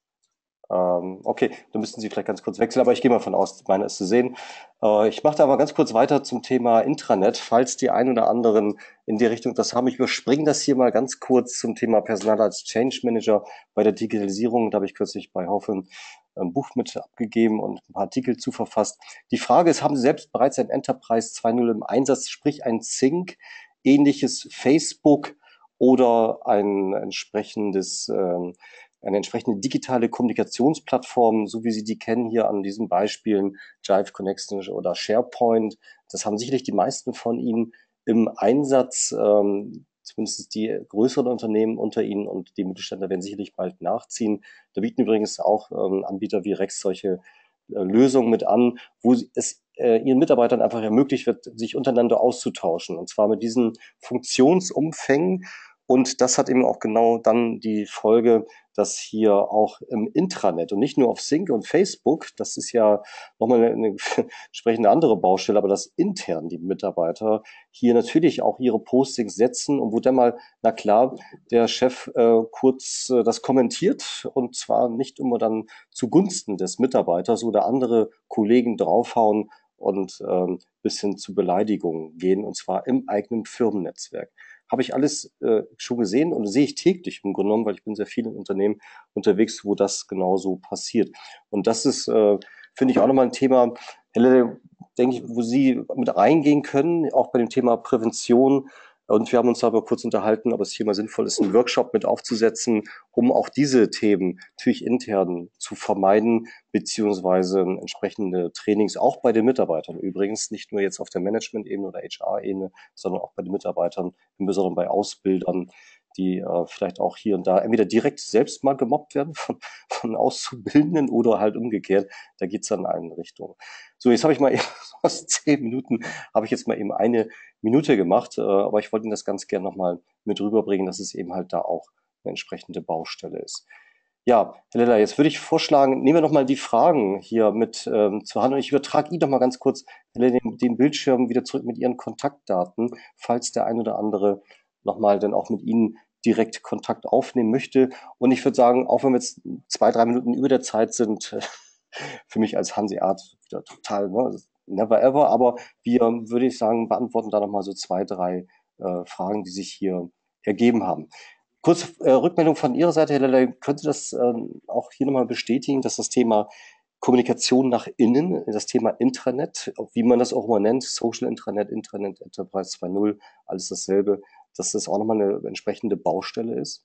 Ähm, okay, dann müssten Sie vielleicht ganz kurz wechseln, aber ich gehe mal von aus, meine ist zu sehen. Äh, ich mache da aber ganz kurz weiter zum Thema Intranet, falls die ein oder anderen in die Richtung das haben. Ich überspringe das hier mal ganz kurz zum Thema Personal als Change Manager bei der Digitalisierung. Da habe ich kürzlich bei Haufen ein Buch mit abgegeben und ein paar Artikel zu verfasst. Die Frage ist, haben Sie selbst bereits ein Enterprise zwei Punkt null im Einsatz, sprich ein Sync, ähnliches Facebook oder ein entsprechendes ähm, eine entsprechende digitale Kommunikationsplattform, so wie Sie die kennen hier an diesen Beispielen Jive Connection oder SharePoint. Das haben sicherlich die meisten von Ihnen im Einsatz, ähm, zumindest die größeren Unternehmen unter Ihnen, und die Mittelständler werden sicherlich bald nachziehen. Da bieten übrigens auch ähm, Anbieter wie Rex solche äh, Lösungen mit an, wo es äh, ihren Mitarbeitern einfach ermöglicht wird, sich untereinander auszutauschen, und zwar mit diesen Funktionsumfängen. Und das hat eben auch genau dann die Folge, dass hier auch im Intranet und nicht nur auf Sync und Facebook, das ist ja nochmal eine, eine entsprechende andere Baustelle, aber dass intern die Mitarbeiter hier natürlich auch ihre Postings setzen, und wo dann mal, na klar, der Chef äh, kurz äh, das kommentiert, und zwar nicht immer dann zugunsten des Mitarbeiters oder andere Kollegen draufhauen und ähm, bis hin zu Beleidigungen gehen, und zwar im eigenen Firmennetzwerk. Habe ich alles äh, schon gesehen und sehe ich täglich im Grunde genommen, weil ich bin sehr viel in Unternehmen unterwegs, wo das genauso passiert. Und das ist, äh, finde ich, auch nochmal ein Thema, Helle, denke ich, wo Sie mit reingehen können, auch bei dem Thema Prävention. Und wir haben uns aber kurz unterhalten, ob es hier mal sinnvoll ist, einen Workshop mit aufzusetzen, um auch diese Themen natürlich intern zu vermeiden, beziehungsweise entsprechende Trainings auch bei den Mitarbeitern. Übrigens nicht nur jetzt auf der Management-Ebene oder H R-Ebene, sondern auch bei den Mitarbeitern, im Besonderen bei Ausbildern, die äh, vielleicht auch hier und da entweder direkt selbst mal gemobbt werden von, von Auszubildenden oder halt umgekehrt. Da geht's dann in eine Richtung. So, jetzt habe ich mal eben aus zehn Minuten, habe ich jetzt mal eben eine Minute gemacht, äh, aber ich wollte Ihnen das ganz gerne nochmal mit rüberbringen, dass es eben halt da auch eine entsprechende Baustelle ist. Ja, Herr Liller, jetzt würde ich vorschlagen, nehmen wir nochmal die Fragen hier mit ähm, zur Hand, und ich übertrage Ihnen doch mal ganz kurz, Herr Liller, den, den Bildschirm wieder zurück mit Ihren Kontaktdaten, falls der ein oder andere nochmal dann auch mit Ihnen direkt Kontakt aufnehmen möchte. Und ich würde sagen, auch wenn wir jetzt zwei, drei Minuten über der Zeit sind, für mich als Hanseat wieder total, ne, never ever, aber wir, würde ich sagen, beantworten da nochmal so zwei, drei äh, Fragen, die sich hier ergeben haben. Kurze äh, Rückmeldung von Ihrer Seite, Herr Lellay, könnte das ähm, auch hier nochmal bestätigen, dass das Thema Kommunikation nach innen, das Thema Intranet, wie man das auch immer nennt, Social Intranet, Intranet, Enterprise zwei Punkt null, alles dasselbe, dass das auch nochmal eine entsprechende Baustelle ist?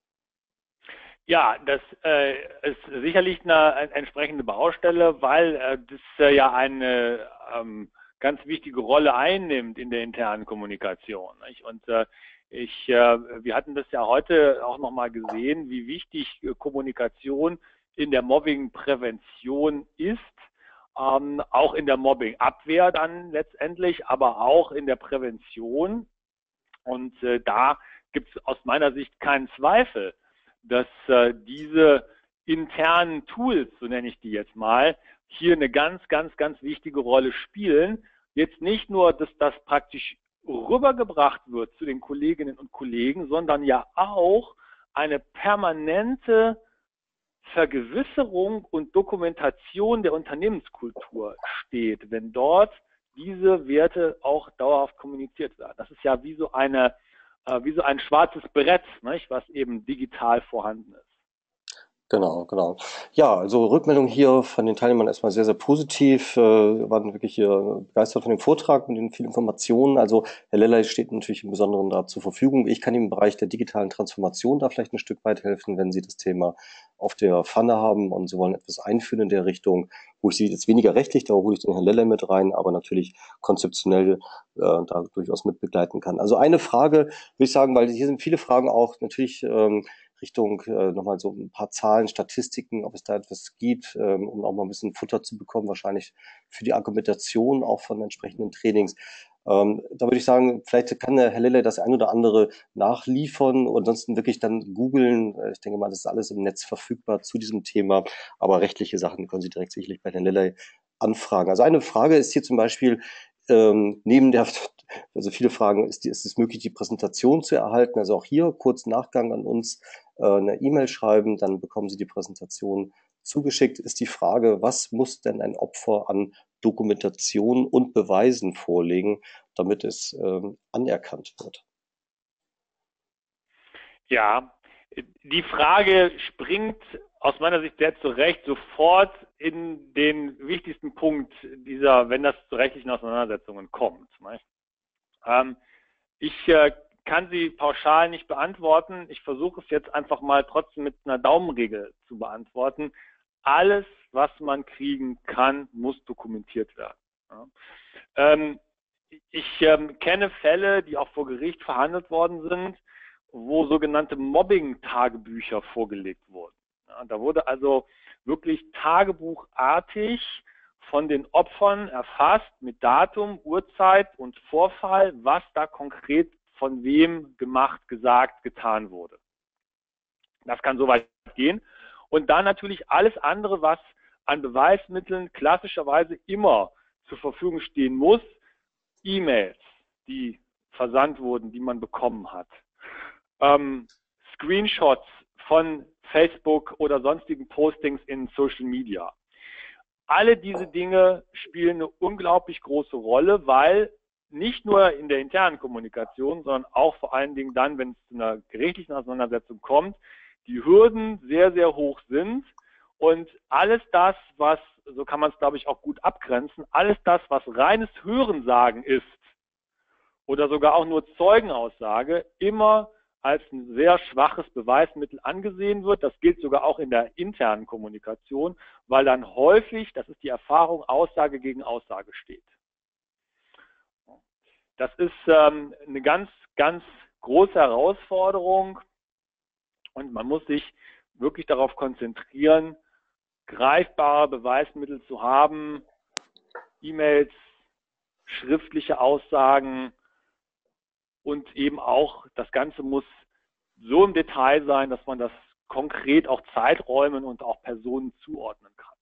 Ja, das äh, ist sicherlich eine, eine entsprechende Baustelle, weil äh, das äh, ja eine ähm, ganz wichtige Rolle einnimmt in der internen Kommunikation. Nicht? Und äh, ich, äh, wir hatten das ja heute auch nochmal gesehen, wie wichtig äh, Kommunikation in der Mobbingprävention ist, ähm, auch in der Mobbingabwehr dann letztendlich, aber auch in der Prävention. Und äh, da gibt es aus meiner Sicht keinen Zweifel, dass äh, diese internen Tools, so nenne ich die jetzt mal, hier eine ganz, ganz, ganz wichtige Rolle spielen. Jetzt nicht nur, dass das praktisch rübergebracht wird zu den Kolleginnen und Kollegen, sondern ja auch eine permanente Vergewisserung und Dokumentation der Unternehmenskultur steht, wenn dort diese Werte auch dauerhaft kommuniziert werden. Das ist ja wie so eine äh, wie so ein schwarzes Brett, nicht, was eben digital vorhanden ist. Genau, genau. Ja, also Rückmeldung hier von den Teilnehmern erstmal sehr, sehr positiv. Äh, waren wirklich hier begeistert von dem Vortrag und den vielen Informationen. Also Herr Lellay steht natürlich im Besonderen da zur Verfügung. Ich kann Ihnen im Bereich der digitalen Transformation da vielleicht ein Stück weit helfen, wenn Sie das Thema auf der Pfanne haben und Sie wollen etwas einführen in der Richtung, wo ich Sie jetzt weniger rechtlich, da hole ich den Herrn Lellay mit rein, aber natürlich konzeptionell äh, da durchaus mit begleiten kann. Also eine Frage, würde ich sagen, weil hier sind viele Fragen auch natürlich ähm, Richtung äh, nochmal so ein paar Zahlen, Statistiken, ob es da etwas gibt, ähm, um auch mal ein bisschen Futter zu bekommen, wahrscheinlich für die Argumentation auch von entsprechenden Trainings. Ähm, da würde ich sagen, vielleicht kann der Herr Lille das ein oder andere nachliefern und ansonsten wirklich dann googeln. Äh, Ich denke mal, das ist alles im Netz verfügbar zu diesem Thema, aber rechtliche Sachen können Sie direkt sicherlich bei Herrn Lille anfragen. Also eine Frage ist hier zum Beispiel, ähm, neben der, also viele Fragen, ist, die, ist es möglich, die Präsentation zu erhalten? Also auch hier kurz Nachgang an uns äh, eine E-Mail schreiben, dann bekommen Sie die Präsentation zugeschickt. Ist die Frage, was muss denn ein Opfer an Dokumentation und Beweisen vorlegen, damit es ähm, anerkannt wird? Ja, die Frage springt aus meiner Sicht sehr zurecht sofort in den wichtigsten Punkt dieser, wenn das zu rechtlichen Auseinandersetzungen kommt. Ähm, ich äh, kann sie pauschal nicht beantworten. Ich versuche es jetzt einfach mal trotzdem mit einer Daumenregel zu beantworten. Alles, was man kriegen kann, muss dokumentiert werden. Ja. Ähm, ich ähm, kenne Fälle, die auch vor Gericht verhandelt worden sind, wo sogenannte Mobbing-Tagebücher vorgelegt wurden. Ja, da wurde also wirklich tagebuchartig von den Opfern erfasst mit Datum, Uhrzeit und Vorfall, was da konkret von wem gemacht, gesagt, getan wurde. Das kann so weit gehen. Und dann natürlich alles andere, was an Beweismitteln klassischerweise immer zur Verfügung stehen muss. E-Mails, die versandt wurden, die man bekommen hat. Ähm, Screenshots von Facebook oder sonstigen Postings in Social Media. Alle diese Dinge spielen eine unglaublich große Rolle, weil nicht nur in der internen Kommunikation, sondern auch vor allen Dingen dann, wenn es zu einer gerichtlichen Auseinandersetzung kommt, die Hürden sehr, sehr hoch sind und alles das, was, so kann man es glaube ich auch gut abgrenzen, alles das, was reines Hörensagen ist oder sogar auch nur Zeugenaussage, immer als ein sehr schwaches Beweismittel angesehen wird. Das gilt sogar auch in der internen Kommunikation, weil dann häufig, das ist die Erfahrung, Aussage gegen Aussage steht. Das ist ähm, eine ganz, ganz große Herausforderung und man muss sich wirklich darauf konzentrieren, greifbare Beweismittel zu haben, E-Mails, schriftliche Aussagen und eben auch das Ganze muss so im Detail sein, dass man das konkret auch Zeiträumen und auch Personen zuordnen kann.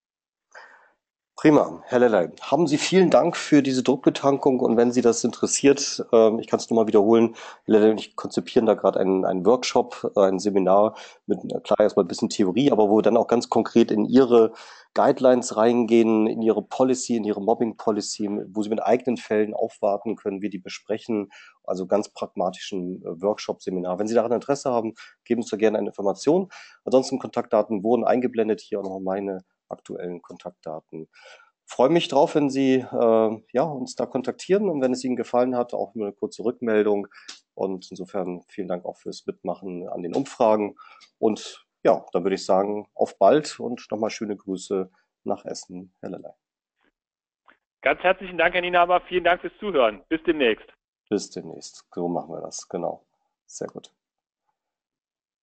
Prima, Herr Lellay. Haben Sie vielen Dank für diese Druckbetankung und wenn Sie das interessiert, ähm, ich kann es nur mal wiederholen, Herr Lellay und ich konzipieren da gerade einen, einen Workshop, äh, ein Seminar mit, äh, klar, erstmal ein bisschen Theorie, aber wo wir dann auch ganz konkret in Ihre Guidelines reingehen, in Ihre Policy, in Ihre Mobbing-Policy, wo Sie mit eigenen Fällen aufwarten können, wir die besprechen, also ganz pragmatischen äh, Workshop-Seminar. Wenn Sie daran Interesse haben, geben Sie gerne eine Information. Ansonsten Kontaktdaten wurden eingeblendet, hier auch noch meine aktuellen Kontaktdaten. Freue mich drauf, wenn Sie äh, ja, uns da kontaktieren und wenn es Ihnen gefallen hat, auch nur eine kurze Rückmeldung. Und insofern vielen Dank auch fürs Mitmachen an den Umfragen. Und ja, dann würde ich sagen, auf bald und nochmal schöne Grüße nach Essen, Herr Lellay. Ganz herzlichen Dank, Herr Nienaber. Vielen Dank fürs Zuhören. Bis demnächst. Bis demnächst. So machen wir das, genau. Sehr gut.